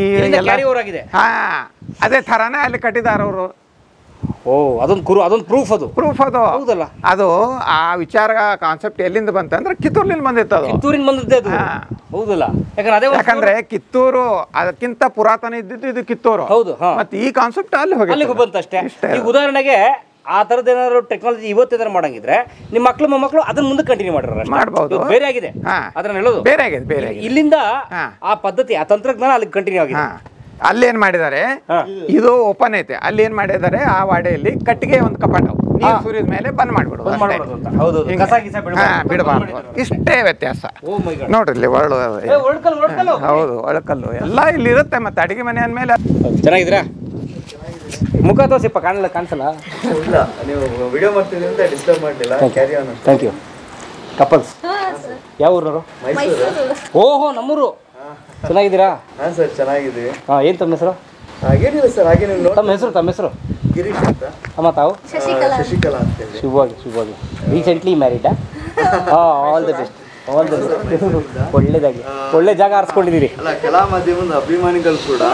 ಅದೇ ಥರನೇ ಅಲ್ಲಿ ಕಟ್ಟಿದಾರ ಅವರು. ಓ, ಅದೊಂದು ಪ್ರೂಫ್ ಅದು ಹೌದಲ್ಲ. ಅದು ಆ ವಿಚಾರ ಕಾನ್ಸೆಪ್ಟ್ ಎಲ್ಲಿಂದ ಬಂತ ಅಂದ್ರೆ ಕಿತ್ತೂರಿನಿಂದ ಬಂದಿತ್ತು. ಅದು ಕಿತ್ತೂರಿನ ಬಂದಿದ್ದೆ ಅದು. ಹೌದಲ್ಲ, ಯಾಕಂದ್ರೆ ಕಿತ್ತೂರು ಅದಕ್ಕಿಂತ ಪುರಾತನ ಇದ್ದಿದ್ದು ಇದು ಕಿತ್ತೂರು. ಹೌದು. ಮತ್ತೆ ಈ ಕಾನ್ಸೆಪ್ಟ್ ಅಲ್ಲಿ ಬಂತಷ್ಟೇ. ಈಗ ಉದಾಹರಣೆಗೆ ಆ ಥರದ್ದು ಏನಾದ್ರು ಟೆಕ್ನಾಲಜಿ ಇವತ್ತೇನಾದ್ರು ಮಾಡಂಗಿದ್ರೆ ನಿಮ್ಮ ಮಕ್ಕಳು ಮೊಮ್ಮಕ್ಕಳು ಅದನ್ನ ಮುಂದೆ ಕಂಟಿನ್ಯೂ ಮಾಡ್ಬೋದು. ಬೇರೆ ಆಗಿದೆ ಅದನ್ನ ಹೇಳೋದು. ಬೇರೆ ಆಗಿದೆ. ಇಲ್ಲಿಂದ ಆ ಪದ್ಧತಿ, ಆ ತಂತ್ರಜ್ಞಾನ ಅಲ್ಲಿ ಕಂಟಿನ್ಯೂ ಆಗಿದೆ. ಅಲ್ಲೇನ್ ಮಾಡಿದ್ದಾರೆ, ಇದು ಓಪನ್ ಐತೆ. ಅಲ್ಲಿ ಏನ್ ಮಾಡಿದ್ದಾರೆ, ಆ ವಾಡೆಯಲ್ಲಿ ಕಟ್ಟಿಗೆ ಒಂದು ಕಪಾಟ, ನೀರು ಸುರಿದ ಮೇಲೆ ಬಂದ್ ಮಾಡ್ಬಿಡು, ಬಿಡಬಾರ್ದು. ಇಷ್ಟೇ ವ್ಯತ್ಯಾಸ ನೋಡ್ರಿ. ಇಲ್ಲಿ ಹೌದು, ಒಳಕಲ್ಲು ಎಲ್ಲ ಇಲ್ಲಿ ಇರುತ್ತೆ. ಮತ್ತೆ ಅಡಿಗೆ ಮನೆ ಅಂದ್ಮೇಲೆ ಚೆನ್ನಾಗಿದ್ದೀರಾ? ಮುಖ ತೋರಿಸಿಪ್ಪ, ಕಾಣಿಸಲ್ಲ. ನೀವು ವಿಡಿಯೋ ಮಾಡ್ತೀವಿ ಅಂತ ಡಿಸ್ಟರ್ಬ್ ಮಾಡಲಿಲ್ಲ. Thank you. ಕಪಲ್ಸ್ ಯಾವ ಊರವರು? ಮೈಸೂರು. ಓಹೋ, ನಮ್ಮೂರು. ಚೆನ್ನಾಗಿದ್ದೀರಾ? ಹಾಂ ಸರ್, ಚೆನ್ನಾಗಿದ್ದೀವಿ. ಏನು ತಮ್ಮ ಹೆಸರು? ಹಾಗೇನಿಲ್ಲ ಸರ್, ಹಾಗೆ ನೀವು ನೋಡಿ. ತಮ್ಮ ಹೆಸರು ಗಿರೀಶ್ ಅಂತ. ಅಮ್ಮ ತಾವು? ಶಶಿಕಲಾ ಅಂತ ಹೇಳಿ. ಶುಭವಾಗಿ ರೀಸೆಂಟ್ಲಿ ಮ್ಯಾರಿಡಾ? All the best, all the best. ಒಳ್ಳೇದಾಗಿ ಒಳ್ಳೆ ಜಾಗ ಆರಿಸ್ಕೊಂಡಿದ್ದೀರಿ. ಅಲ್ಲ, ಕಲಾ ಮಾಧ್ಯಮದ ಅಭಿಮಾನಿಗಳು ಕೂಡ.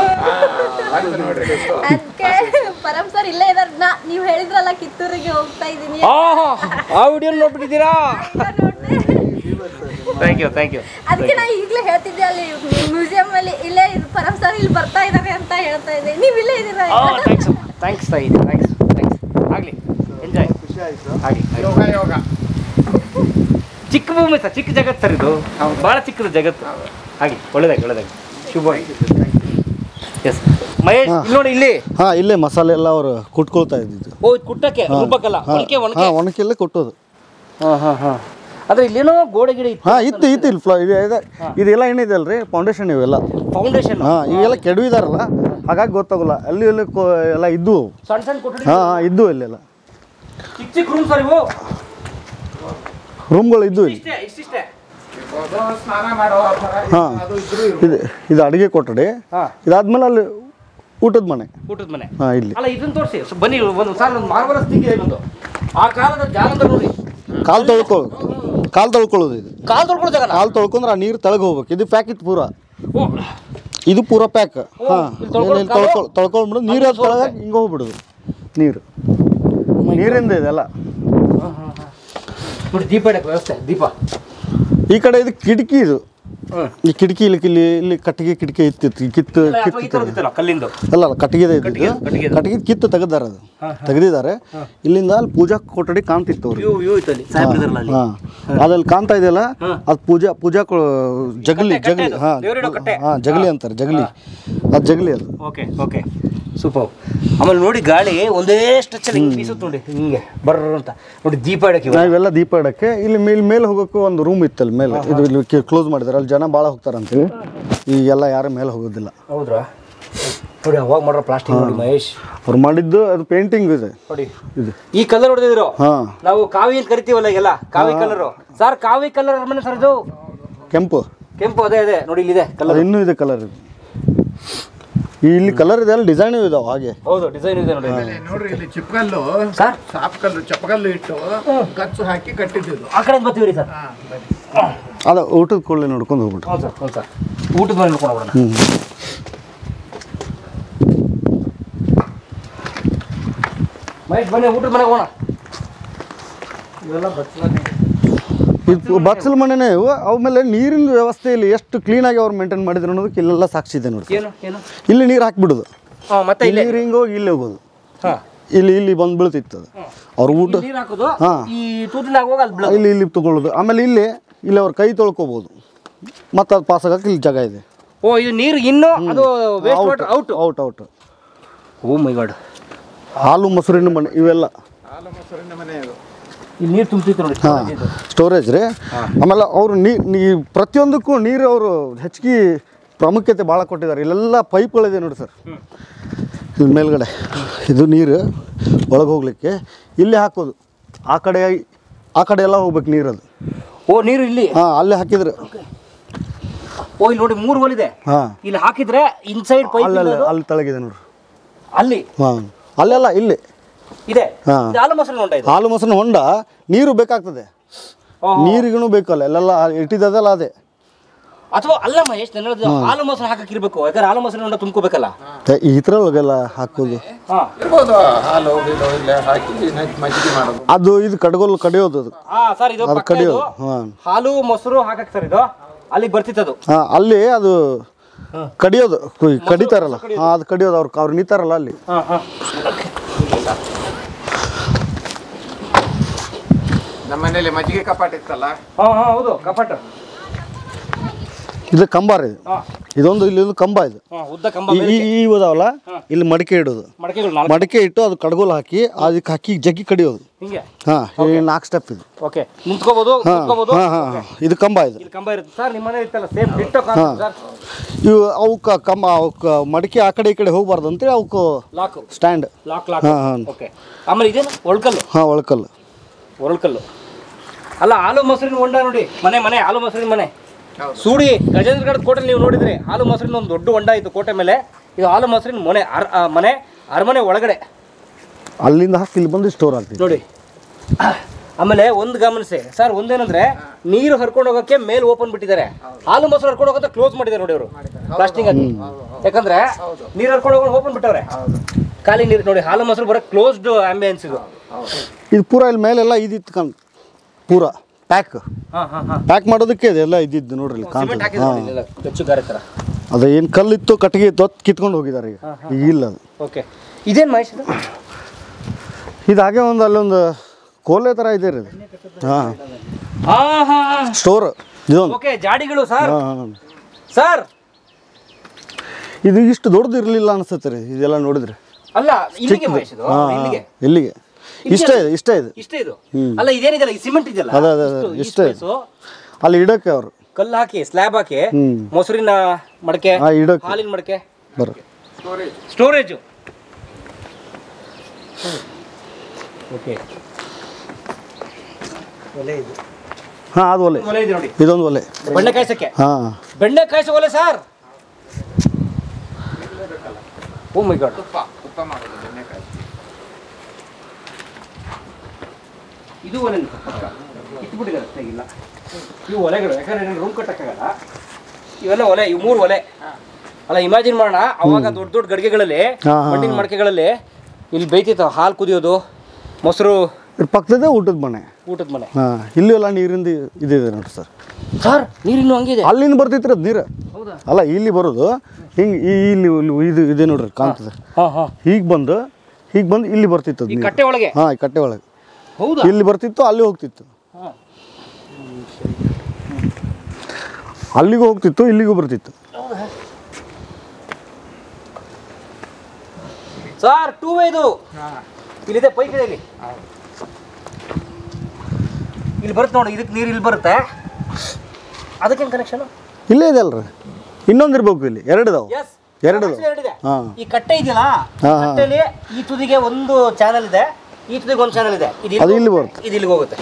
ಅದಕ್ಕೆ ಪರಮ್ ಸರ್ ಇಲ್ಲೇ ಇದಾರ. ನೀವು ಹೇಳಿದ್ರಲ್ಲ ಕಿತ್ತೂರಿಗೆ ಹೋಗ್ತಾ ಇದ್ದೀನಿ, ಆ ವಿಡಿಯೋ ನೋಡ್ಬಿಟ್ಟಿದ್ದೀರಾ? Thank you. ಅದಕ್ಕೆ ನಾ ಈಗಲೇ ಹೇಳ್ತಿದ್ದೆ, ಅಲ್ಲಿ ಮ್ಯೂಸಿಯಂ ಅಲ್ಲಿ ಇಲ್ಲೇ ಪರಮ್ ಸರ್ ಇಲ್ಲಿ ಬರ್ತಾ ಇದ್ದಾರೆ ಅಂತ ಹೇಳ್ತಾ ಇದ್ದೆ. ನೀವು ಇಲ್ಲೇ ಇದ್ದೀರಾ? ಥ್ಯಾಂಕ್ಸ್ ತಾಯಿ, ಥ್ಯಾಂಕ್ಸ್. ಆಗಲಿ, ಎಂಜಾಯ್. ಖುಷಿ ಆಯ್ತು. ಆಗಲಿ. ಯೋಗ ಚಿಕ್ಕ ಭೂಮಿ ಸರ್, ಚಿಕ್ಕ ಜಗತ್ತು ಸರ್ ಇದು, ಭಾಳ ಚಿಕ್ಕದು ಜಗತ್ತು. ಹಾಗೆ ಒಳ್ಳೇದಾಗಿ ಶುಭವಾಗಿ. ಎಸ್ ಮಹೇಶ್, ಇಲ್ಲಿ ನೋಡಿ ಇಲ್ಲಿ. ಹಾಂ, ಇಲ್ಲೇ ಮಸಾಲೆ ಎಲ್ಲ ಅವರು ಕುಟ್ಕೊಳ್ತಾ ಇದ್ದಿದ್ದು. ಓ, ಕುಟ್ಟಕ್ಕೆ ರುಬ್ಬಕ್ಕಲ್ಲ, ಒಣಕೆ. ಒಣಕೆಲ್ಲ ಕೊಟ್ಟೋದು. ಹಾಂ. ಅಂದ್ರೆ ಇಲ್ಲೇನೋ ಗೋಡೆ ಗಿಡ ಇತ್ತು. ಹಾಂ, ಇತ್ತು ಇಲ್ಲಿ ಇದೆಲ್ಲ ಏನಿದೆ ಅಲ್ರಿ ಫೌಂಡೇಶನ್, ಇವೆಲ್ಲ ಫೌಂಡೇಶನ್. ಹಾಂ, ಇವೆಲ್ಲ ಕೆಡವಿದಾರಲ್ಲ, ಹಾಗಾಗಿ ಗೊತ್ತಾಗಲ್ಲ. ಅಲ್ಲಿ ಎಲ್ಲ ಇದ್ದು. ಸಣ್ಣ ಕೊಠಡಿ. ಹಾಂ, ಇದ್ದು ಇಲ್ಲೆಲ್ಲ ಚಿಕ್ಕ ರೂಮ್ ಸರ್ ಇವು. ರೂಮ್ಗಳು ಇದ್ದು ಇಲ್ಲಿ. ಇಷ್ಟಿಷ್ಟೇ. ಸ್ನಾನ ಮಾಡೋ ಹಾಂ, ಇದು ಅಡುಗೆ ಕೊಠಡಿ. ಇದಾದ್ಮೇಲೆ ಅಲ್ಲಿ ಊಟದ ಮನೆ. ಹಾಂ, ಇಲ್ಲಿ ಅಲ್ಲ ಇದನ್ನ ತೋರಿಸಿ ಬನ್ನಿ. ಒಂದು ಸಾರ್ ಒಂದು ಮಾರ್ವಲಸ್ ಥಿಂಗ್ ಇದೆ ಒಂದು. ಆ ಕಾಲದ ಜಾಗ ನೋಡಿ. ಕಾಲು ತೊಳ್ಕೊಳ್ಳೋದು ಇದು. ಕಾಲು ತೊಳ್ಕೊಳ್ಳೋ ಜಾಗ. ಕಾಲು ತೊಳ್ಕೊಂಡ್ರೆ ಆ ನೀರು ತೆಳಗೆ ಹೋಗ್ಬೇಕು. ಇದು ಪ್ಯಾಕ್ ಇತ್ತು ಪೂರ. ಓ, ಇದು ಪೂರ ಪ್ಯಾಕ್. ಹಾಂ, ಇಲ್ಲಿ ತೊಳ್ಕೊಂಡ್ಬಿಡು. ನೀರು ಅದು ತೆಳಗೆ ಹಿಂಗೆ ಹೋಗ್ಬಿಡುದು. ನೀರಿಂದ ಇದೆಲ್ಲ. ನೋಡಿ ದೀಪ ಇಡಕ್ಕೆ ವ್ಯವಸ್ಥೆ. ದೀಪ ಈ ಕಡೆ ಇದು ಕಿಟಕಿ. ಇದು ಈ ಕಿಟಕಿ ಇಲ್ಲಿ ಕಟ್ಟಿಗೆ ಕಿಟಕಿ ಇತ್ತಿತ್ತು. ಕಿತ್ತು ಕಲ್ಲಿಂದು ಅಲ್ಲ, ಕಟ್ಟಿಗೆದೇ ಇದ್ದಿದ್ದು. ಕಟ್ಟಿಗೆ ಕಿತ್ತು ತೆಗೆದಾರೆ. ಅದು ತೆಗೆದಿದ್ದಾರೆ. ಇಲ್ಲಿಂದ ಅಲ್ಲಿ ಪೂಜಾ ಕೊಠಡಿ ಕಾಣ್ತಿತ್ತು ಅವ್ರಿಗೆ. ಹಾಂ, ಅದಲ್ಲಿ ಕಾಣ್ತಾ ಇದೆಯಲ್ಲ, ಅದು ಪೂಜಾ ಜಗಲಿ. ಹಾಂ, ಜಗಲಿ ಅಂತಾರೆ. ಅದು ಜಗಲಿ ಅದು. Okay super. ಆಮೇಲೆ ನೋಡಿ ಗಾಳಿ ಒಂದೇ ಸ್ಟ್ರೆಚಲ್ಲಿ ಹಿಂಗೆ ಬೀಸುತ್ತೆ ನೋಡಿ, ಹಿಂಗೆ ಬರ್ರ ಅಂತ ನೋಡಿ. ದೀಪ ಇಡಕ್ಕೆ ನಾವೆಲ್ಲ ದೀಪ ಇಡಕ್ಕೆ ಇಲ್ಲಿ ಮೇಲೆ ಹೋಗೋಕ್ಕೂ ಒಂದು ರೂಮ್ ಇತ್ತಲ್ಲಿ ಮೇಲೆ. ಇದು ಇಲ್ಲಿ ಕ್ಲೋಸ್ ಮಾಡಿದ್ದಾರೆ. ಅಲ್ಲಿ ಜನ ಭಾಳ ಹೋಗ್ತಾರಂತೇಳಿ ಈಗೆಲ್ಲ ಯಾರು ಮೇಲೆ ಹೋಗೋದಿಲ್ಲ. ಹೌದ್ರಾ? ನೋಡಿ ಅವಾಗ ಮಾಡ್ರ ಪ್ಲಾಸ್ಟಿಕ್ ನೋಡಿ ಮಹೇಶ್ ಅವ್ರು ಮಾಡಿದ್ದು. ಅದು ಪೇಂಟಿಂಗ್ ಇದೆ ನೋಡಿ. ಈ ಕಲರ್ ಹೊಡೆದಿದ್ರು. ನಾವು ಕಾವಿ ಅಂತ ಕರಿತೀವಲ್ಲ ಈಗೆಲ್ಲ, ಕಾವಿ ಕಲರು ಸರ್. ಕಾವಿ ಕಲರ್ ಮನೆ ಸರ್ ಇದು. ಕೆಂಪು. ಅದೇ ನೋಡಿ ಇಲ್ಲಿದೆ ಕಲರ್. ಇನ್ನೂ ಇದೆ ಕಲರ್. ಇಲ್ಲಿ ಕಲರ್ ಇದೆ, ಅಲ್ಲಿ ಡಿಸೈನ್ ಇದಾವೆ ಹಾಗೆ. ಹೌದು, ಡಿಸೈನ್ ಇದೆ ನೋಡಿ. ನೋಡ್ರಿ, ಇಲ್ಲಿ ಚಿಪ್ಪಕಲ್ಲು, ಸಾಪ್ಕಲ್ಲು, ಚಪ್ಪಕಲ್ಲು ಇಟ್ಟು ಗಚ್ಚು ಹಾಕಿ ಕಟ್ಟಿದ್ದು. ಆ ಕಡೆ ಬರ್ತೀವಿ ಸರ್. ಅದ ಊಟದ ಕೂಡಲೇ ನೋಡ್ಕೊಂಡು ಹೋಗ್ಬಿಟ್ಟು. ಹೌದು ಸರ್. ಊಟದ ಮನೆ ನೋಡ್ಕೊಂಡು ಹೋಗೋಣ. ಮಹೇಶ್ ಬನ್ನಿ, ಊಟದ ಮನೆಗೆ ಹೋಗೋಣ. ಇವೆಲ್ಲ ಇದು ಬಚ್ಚಲ ಮನೆನೇ ಇವು. ಆಮೇಲೆ ನೀರಿನ ವ್ಯವಸ್ಥೆ ಇಲ್ಲಿ ಎಷ್ಟು ಕ್ಲೀನಾಗಿ ಅವ್ರು ಮೇಂಟೈನ್ ಮಾಡಿದ್ರು ಅನ್ನೋದಕ್ಕೆ ಇಲ್ಲೆಲ್ಲ ಸಾಕ್ಷಿ ಇದೆ ನೋಡಿ. ಇಲ್ಲಿ ನೀರು ಹಾಕಿಬಿಡೋದು. ಮತ್ತೆ ನೀರು ಹಿಂಗೆ ಹೋಗಿ ಇಲ್ಲಿ ಹೋಗೋದು. ಇಲ್ಲಿ ಬಂದು ಬೀಳ್ತಿತ್ತು ಅದು. ಅವ್ರ ಊಟ. ಹಾಂ, ಇಲ್ಲಿ ತಗೊಳ್ಳೋದು. ಆಮೇಲೆ ಇಲ್ಲಿ ಅವ್ರ ಕೈ ತೊಳ್ಕೊಬೋದು. ಮತ್ತು ಅದು ಪಾಸ್ ಆಗಕ್ಕೆ ಇಲ್ಲಿ ಜಾಗ ಇದೆ. ಓ, ಇದು ನೀರು ಇನ್ನೂ ಅದು ಔಟ್. O my god. ಹಾಲು ಮೊಸರಿನ ಮನೆ ಇವೆಲ್ಲ. ಇಲ್ಲಿ ನೀರು ತುಂಬಿತ್ತು ನೋಡಿ. ಹಾಂ, ಸ್ಟೋರೇಜ್ ರೀ. ಆಮೇಲೆ ಅವರು ಪ್ರತಿಯೊಂದಕ್ಕೂ ನೀರು ಅವರು ಹೆಚ್ಚಿಗೆ ಪ್ರಾಮುಖ್ಯತೆ ಭಾಳ ಕೊಟ್ಟಿದ್ದಾರೆ. ಇಲ್ಲೆಲ್ಲ ಪೈಪ್ಗಳಿದೆ ನೋಡಿ ಸರ್. ಇಲ್ಲಿ ಮೇಲ್ಗಡೆ ಇದು ನೀರು ಒಳಗೆ ಹೋಗ್ಲಿಕ್ಕೆ ಇಲ್ಲಿ ಹಾಕೋದು. ಆ ಕಡೆ ಎಲ್ಲ ಹೋಗ್ಬೇಕು ನೀರು. ಅದು ನೀರು ಇಲ್ಲಿ. ಹಾಂ, ಅಲ್ಲಿ ಹಾಕಿದ್ರೆ. ಇಲ್ಲಿ ನೋಡಿ 3 ಹೋಲ್ ಇದೆ. ಹಾಂ, ಇಲ್ಲಿ ಹಾಕಿದ್ರೆ ಇನ್ಸೈಡ್ ಪೈಪ್ ಅಲ್ಲಿ ತೆಳಗಿದೆ ನೋಡ್ರಿ. ಅಲ್ಲಿ. ಹಾಂ, ಅಲ್ಲೆಲ್ಲ ಇಲ್ಲಿ ಇದೆ. ಹಾಂ, ಹಾಲು ಮೊಸರಿನ ಹೊಂಡ. ನೀರು ಬೇಕಾಗ್ತದೆ. ನೀರಿಗೂ ಬೇಕಲ್ಲ, ಎಲ್ಲೆಲ್ಲ ಇಟ್ಟಿದ್ದಲ್ಲ ಅದೇ. ಅಥವಾ ಅಲ್ಲ ಮಹೇಶ್, ಹಾಲು ಮೊಸರು ಹಾಕಿರ್ಬೇಕು. ಯಾಕಂದ್ರೆ ಹಾಲು ಮೊಸರಿನ ಹೊಂಡ ತುಂಬ್ಕೋಬೇಕಲ್ಲ. ಈ ಥರ ಒಳಗೆಲ್ಲ ಹಾಕೋದು. ಅದು ಇದು ಕಡಿಯೋದು. ಅದು ಕಡಿಯೋದು. ಹಾಲು ಮೊಸರು ಹಾಕಕ್ ಸರ್ ಇದು ಅಲ್ಲಿ ಬರ್ತಿತ್ತು. ಹಾಂ, ಅಲ್ಲಿ ಅದು ಕಡಿಯೋದು. ಕಡಿತಾರಲ್ಲ, ಹಾಂ, ಅದು ಕಡಿಯೋದು. ಅವ್ರು ನಿಂತಾರಲ್ಲ ಅಲ್ಲಿ. ನಮ್ಮ ಮನೇಲಿ ಮಜ್ಜಿಗೆ ಕಪಾಟ ಇತ್ತಲ್ಲ. ಹೌದು, ಕಪಾಟ. ಇದು ಕಂಬ ರೀ. ಇದೊಂದು ಇಲ್ಲೊಂದು ಕಂಬ. ಇದು ಉದ್ದ ಕಂಬ. ಇದಾವಲ್ಲ, ಇಲ್ಲಿ ಮಡಿಕೆ ಇಡೋದು. ಮಡಿಕೆ ಇಟ್ಟು ಅದು ಕಡ್ಗೋಲು ಹಾಕಿ ಅದಕ್ಕೆ ಹಾಕಿ ಜಗ್ಗಿ ಕಡಿಯೋದು. ಹಾಂ, 4 ಸ್ಟೆಪ್ ಇದು. ಓಕೆ, ನಿಂತ್ಕೋಬಹುದು. ಹಾಂ, ಇದು ಕಂಬ. ಇದು ಕಂಬ ಇರುತ್ತೆ ಸರ್. ನಿಮ್ಮ ಮನೆ ಇತ್ತಲ್ಲ ಸೇಮ್ ಡಿಟ್ಟೋ ಕಾನ್ಸೆಪ್ಟ್ ಸರ್. ಇವು ಅವಕ್ಕೆ ಕಂಬ, ಅವಕ್ಕೆ ಮಡಿಕೆ ಆ ಕಡೆ ಈ ಕಡೆ ಹೋಗ್ಬಾರ್ದು ಅಂತೇಳಿ ಅವಕ್ಕೆ ಲಾಕ್, ಸ್ಟ್ಯಾಂಡ್. ಹಾಂ. ಓಕೆ, ಆಮೇಲೆ ಇದೇನು ಒಳ್ಕಲ್ಲು. ಹಾಂ, ಒಳ್ಕಲ್ಲು. ಅಲ್ಲ, ಹಾಲು ಮೊಸರಿನ ಹೊಂಡ ನೋಡಿ. ಮನೆ ಹಾಲು ಮೊಸರಿನ ಮನೆ. ಸೂಡಿ ಗಜೇಂದ್ರಗಢದ ಕೋಟೆ ನೀವು ನೋಡಿದ್ರಿ, ಹಾಲು ಮೊಸರಿನ ಒಂದು ದೊಡ್ಡ ಹೊಂಡ ಇತ್ತು ಕೋಟೆ ಮೇಲೆ. ಇದು ಹಾಲು ಮೊಸರಿನ ಮನೆ ಅರಮನೆ ಒಳಗಡೆ ಅಲ್ಲಿಂದ ಹಾಕಿ ಇಲ್ಲಿ ಬಂದು ಸ್ಟೋರ್ ಆಗ್ತದೆ ನೋಡಿ. ಆಮೇಲೆ ಒಂದು ಗಮನಿಸಿ ಸರ್, ಒಂದೇನಂದ್ರೆ ನೀರು ಹರ್ಕೊಂಡು ಹೋಗೋಕ್ಕೆ ಮೇಲೆ ಓಪನ್ ಬಿಟ್ಟಿದ್ದಾರೆ, ಹಾಲು ಮೊಸರು ಹರ್ಕೊಂಡು ಹೋಗೋಕೆ ಕ್ಲೋಸ್ ಮಾಡಿದ್ದಾರೆ ನೋಡಿ ಅವರು ಪ್ಲಾಸ್ಟಿಂಗ್ ಆಗಿ. ಯಾಕಂದ್ರೆ ನೀರು ಹರ್ಕೊಂಡು ಹೋಗೋಕೆ ಓಪನ್ ಬಿಟ್ಟವ್ರೆ, ಖಾಲಿ ನೀರು ನೋಡಿ. ಹಾಲು ಮೊಸರು ಬರೋ ಕ್ಲೋಸ್ಡ್ ಆಂಬಿಯನ್ಸ್ ಇದು ಪೂರ ಇಲ್ಲಿ ಮೇಲೆಲ್ಲ ಇದಿತ್ತು ಕಣ್, ಪೂರ ಪ್ಯಾಕ್ ಮಾಡೋದಕ್ಕೆ ಇದೆಲ್ಲ ಇದ್ದಿದ್ದು ನೋಡ್ರಿ ಕಾಣ್ತದೆ. ಹೆಚ್ಚುಗಾರೆ ಥರ ಅದು ಏನು ಕಲ್ಲಿತ್ತು ಕಟ್ಟಿಗೆ ಇತ್ತು ಅದು ಕಿತ್ಕೊಂಡು ಹೋಗಿದ್ದಾರೆ ಈಗ ಇಲ್ಲ ಅದು. ಓಕೆ, ಇದೇನು ಮಹೇಶ್ ಇದು ಹಾಗೆ ಒಂದು ಅಲ್ಲೊಂದು ಕೋಲೆ ಥರ ಇದೆ ರೀ ಅದು. ಹಾಂ ಸ್ಟೋರ್ ಇದೊಂದು. ಓಕೆ, ಜಾಡಿಗಳು ಸರ್. ಹಾಂ ಸರ್ ಇದು ಇಷ್ಟು ದೊಡ್ಡದು ಇರಲಿಲ್ಲ ಅನಿಸುತ್ತೆ ರೀ ಇದೆಲ್ಲ ನೋಡಿದ್ರೆ. ಅಲ್ಲ ಇಲ್ಲಿಗೆ ಮಹೇಶ್ ಇದು, ಇಲ್ಲಿಗೆ ಎಲ್ಲಿಗೆ ಇಷ್ಟ ಇದೆ ಇಷ್ಟೇ ಇದು. ಅಲ್ಲ ಇದೇನಿದೆಲ್ಲ ಈ ಸಿಮೆಂಟ್ ಇದೆಯಲ್ಲ, ಅದೇ ಇಷ್ಟೇ ಅಲ್ಲಿ ಇಡಕ್ಕೆ ಅವರು ಕಲ್ಲು ಹಾಕಿ ಸ್ಲ್ಯಾಬ್ ಹಾಕಿ ಮೊಸರಿನ ಮಡಕೆ, ಇಡಕ್ಕೆ ಹಾಲಿನ ಮಡಕೆ, ಬರ ಸ್ಟೋರೇಜ್. ಓಕೆ, ಹಾಂ ಅದು ಒಲೆ, ಒಲೆ ಇದೆ ನೋಡಿ, ಇದೊಂದು ಒಲೆ ಬೆಣ್ಣೆ ಕಾಯ್ಸಕ್ಕೆ. ಹಾಂ ಬೆಣ್ಣೆ ಕಾಯಿಸೋ ಒಲೆ ಸರ್. ಓ ಮೈ ಗಾಡ್, ತುಪ್ಪ ಮಾಡೋದು ಬೆಣ್ಣೆಕಾಯಿ. ಇದು ಒಲೆ ಇಟ್ಬಿಟ್ಟಿದ್ದಾರೆ ಅಷ್ಟೇ, ಇಲ್ಲ ಇವು ಒಲೆಗಳು. ಯಾಕಂದ್ರೆ ರೂಮ್ ಕಟ್ಟಕ್ಕಾಗಲ್ಲ, ಇವೆಲ್ಲ ಒಲೆ, ಇವು 3 ಒಲೆ. ಅಲ್ಲ ಇಮ್ಯಾಜಿನ್ ಮಾಡೋಣ, ಅವಾಗ ದೊಡ್ಡ ದೊಡ್ಡ ಗಡಿಗೆಗಳಲ್ಲಿ, ಮಣ್ಣಿನ ಮಡಕೆಗಳಲ್ಲಿ ಇಲ್ಲಿ ಬೇಯ್ತಿತ್ತು ಹಾಲು ಕುದಿಯೋದು, ಮೊಸರು. ಪಕ್ಕದೇ ಊಟದ ಮನೆ. ಹಾಂ, ಇಲ್ಲಿ ಎಲ್ಲ ನೀರಿಂದ ಇದಿದೆ ನೋಡಿ ಸರ್. ನೀರಿನ್ನು ಹಂಗಿದೆ, ಅಲ್ಲಿಂದ ಬರ್ತಿತ್ತು ಅದು ನೀರು. ಅಲ್ಲ ಇಲ್ಲಿ ಬರೋದು ಹಿಂಗೆ ಇಲ್ಲಿ ಇದು ಇದೆ ನೋಡ್ರಿ ಕಾಣ್ತದೆ. ಹೀಗೆ ಬಂದು ಇಲ್ಲಿ ಬರ್ತಿತ್ತು ಅದು ಕಟ್ಟೆ ಒಳಗೆ. ಹಾಂ, ಈ ಕಟ್ಟೆ ಒಳಗೆ. ಹೌದಾ? ಇಲ್ಲಿ ಬರ್ತಿತ್ತು, ಅಲ್ಲಿ ಹೋಗ್ತಿತ್ತು, ಅಲ್ಲಿಗೂ ಹೋಗ್ತಿತ್ತು, ಇಲ್ಲಿಗೂ ಬರ್ತಿತ್ತು. ಸರ್ 2 ವೇ ಇದು. ಇಲ್ಲಿದೆ ಪೈಪ್ ಇದೆ, ಇಲ್ಲಿ ಬರುತ್ತೆ ನೋಡಿ. ಇದಕ್ಕೆ ನೀರು ಇಲ್ಲಿ ಬರುತ್ತೆ, ಅದಕ್ಕೇನು ಕನೆಕ್ಷನ್? ಇಲ್ಲೇ ಇದೆ ಅಲ್ರಿ, ಇನ್ನೊಂದು ಇರ್ಬೇಕು. ಇಲ್ಲಿ ಎರಡು ಇದಾವೆ. ಎರಡಿದೆ. ಈ ಕಟ್ಟೆ ಇದೆಯಲ್ಲ, ಕಟ್ಟೆಯಲ್ಲಿ ಈ ತುದಿಗೆ ಒಂದು ಚಾನಲ್ ಇದೆ, ಈ ತುದಿಗೆ ಒಂದು ಚಾನಲ್ ಇದೆ. ಅದು ಇಲ್ಲಿ ಬರುತ್ತೆ, ಇದು ಇಲ್ಲಿಗೆ ಹೋಗುತ್ತೆ.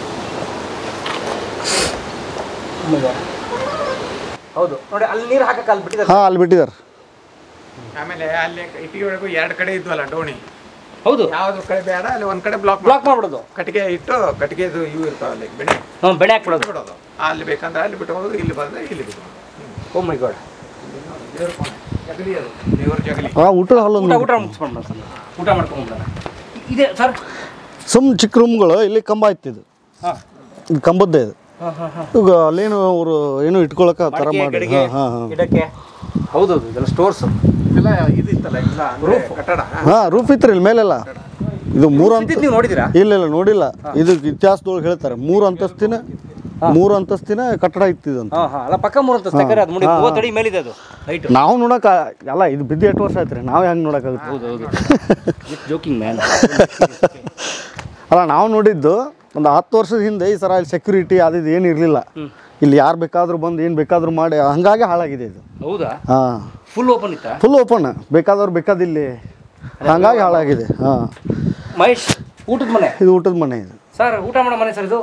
ಹೌದು ನೋಡಿ, ಅಲ್ಲಿ ನೀರು ಹಾಕಕ್ಕೆ ಅಲ್ಲಿ ಬಿಟ್ಟಿದ್ದಾರೆ. ಹಾಂ, ಅಲ್ಲಿ ಬಿಟ್ಟಿದ್ದಾರೆ. ಆಮೇಲೆ ಅಲ್ಲಿ ಇಟ್ಟಿಗೆ ಒಳಗೂ 2 ಕಡೆ ಇದ್ವಲ್ಲ ಡೋಣಿ. ಹೌದು, ಯಾವ್ದು ಕಡೆ ಬೇಡ ಅಲ್ಲಿ ಒಂದು ಕಡೆ ಬ್ಲಾಕ್ ಮಾಡ್ಬಿಡೋದು. ಕಟ್ಟಿಗೆ ಇಟ್ಟು ಕಟ್ಟಿಗೆದು ಇವು ಇರ್ತಾವೆ ಅಲ್ಲಿ ಬೆಳೆ ಬೆಳೆ ಹಾಕ್ಬಿಡೋದು. ಬಿಡೋದು ಅಲ್ಲಿ ಬೇಕಂದ್ರೆ ಅಲ್ಲಿ ಬಿಟ್ಟು ಹೋಗೋದು, ಇಲ್ಲಿ ಬಂದ್ರೆ ಇಲ್ಲಿ ಬಿಟ್ಟು. ಓ ಮೈ ಗಾಡ್, ಜಗಲಿ ಅದು ದೇವ್ರ ಜಗಲಿ. ಊಟದ ಹಾಲೊಂದು ಊಟ ಮುಗಿಸ್ಕೊಂಡು ಊಟ ಮಾಡ್ಕೊಂಡ್ಬಂದ ಇದೆ ಸರ್. ಚಿಕ್ಕ ರೂಮ್ಗಳು ಇಲ್ಲಿ ಕಂಬ ಇತ್ತು. ಇದು ಕಂಬದ್ದೇ ಇದು. ಈಗ ಅಲ್ಲೇನು ಅವರು ಏನೋ ಇಟ್ಕೊಳಕ ಆ ಥರ ಮಾಡಿ. ಗಿಡಕ್ಕೆ. ಹೌದೌದು, ಇದೆಲ್ಲ ಸ್ಟೋರ್ಸ್. ಇದೆಲ್ಲ ಇದು ಇತ್ತಲ್ಲ, ಇಲ್ಲ ರೂಫ್ ಕಟ್ಟಡ. ಹಾಂ, ರೂಫ್ ಇತ್ತು ರೀ ಇಲ್ಲಿ ಮೇಲೆಲ್ಲ. ಇದು 3 ಅಂತ ನೀವು ನೋಡಿದ್ದೀರಾ? ಇಲ್ಲ ನೋಡಿಲ್ಲ. ಇದು ಇತಿಹಾಸದೊಳಗೆ ಹೇಳ್ತಾರೆ 3 ಅಂತಸ್ತಿನ ಕಟ್ಟಡ ಇತ್ತು ಇದು ಅಂತ. ಅಲ್ಲ ಪಕ್ಕ 3 ಅಂತಸ್ತು. ಯಾಕಂದ್ರೆ ಅದು ನೋಡಿ ತಡಿ ಮೇಲಿದೆ ಅದು ರೈಟ್. ನಾವು ನೋಡೋಕೆ ಅಲ್ಲ, ಇದು ಬಿದ್ದು 8 ವರ್ಷ ಆಯ್ತು ರೀ, ನಾವು ಹೆಂಗೆ ನೋಡೋಕ್ಕಾಗುತ್ತೆ? ಹೌದೌದು, ಜೋಕಿಂಗ್ ಮ್ಯಾನ್. ಅಲ್ಲ ನಾವು ನೋಡಿದ್ದು ಒಂದು 10 ವರ್ಷದ ಹಿಂದೆ ಈ ಸರ ಇಲ್ಲಿ ಸೆಕ್ಯೂರಿಟಿ ಅದು ಏನು ಇರಲಿಲ್ಲ. ಇಲ್ಲಿ ಯಾರು ಬೇಕಾದರೂ ಬಂದು ಏನು ಬೇಕಾದರೂ ಮಾಡಿ, ಹಂಗಾಗಿ ಹಾಳಾಗಿದೆ ಇದು. ಹೌದಾ? ಹಾಂ, ಫುಲ್ ಓಪನ್ ಇತ್ತಾ? ಫುಲ್ ಓಪನ್, ಬೇಕಾದವ್ರು ಬೇಕಾದಿಲ್ಲಿ, ಹಂಗಾಗಿ ಹಾಳಾಗಿದೆ. ಹಾಂ, ಮಹೇಶ್, ಊಟದ ಮನೆ ಇದು ಊಟದ ಮನೆ. ಇದು ಸರ್ ಊಟ ಮಾಡೋ ಮನೆ ಸರ್. ಇದು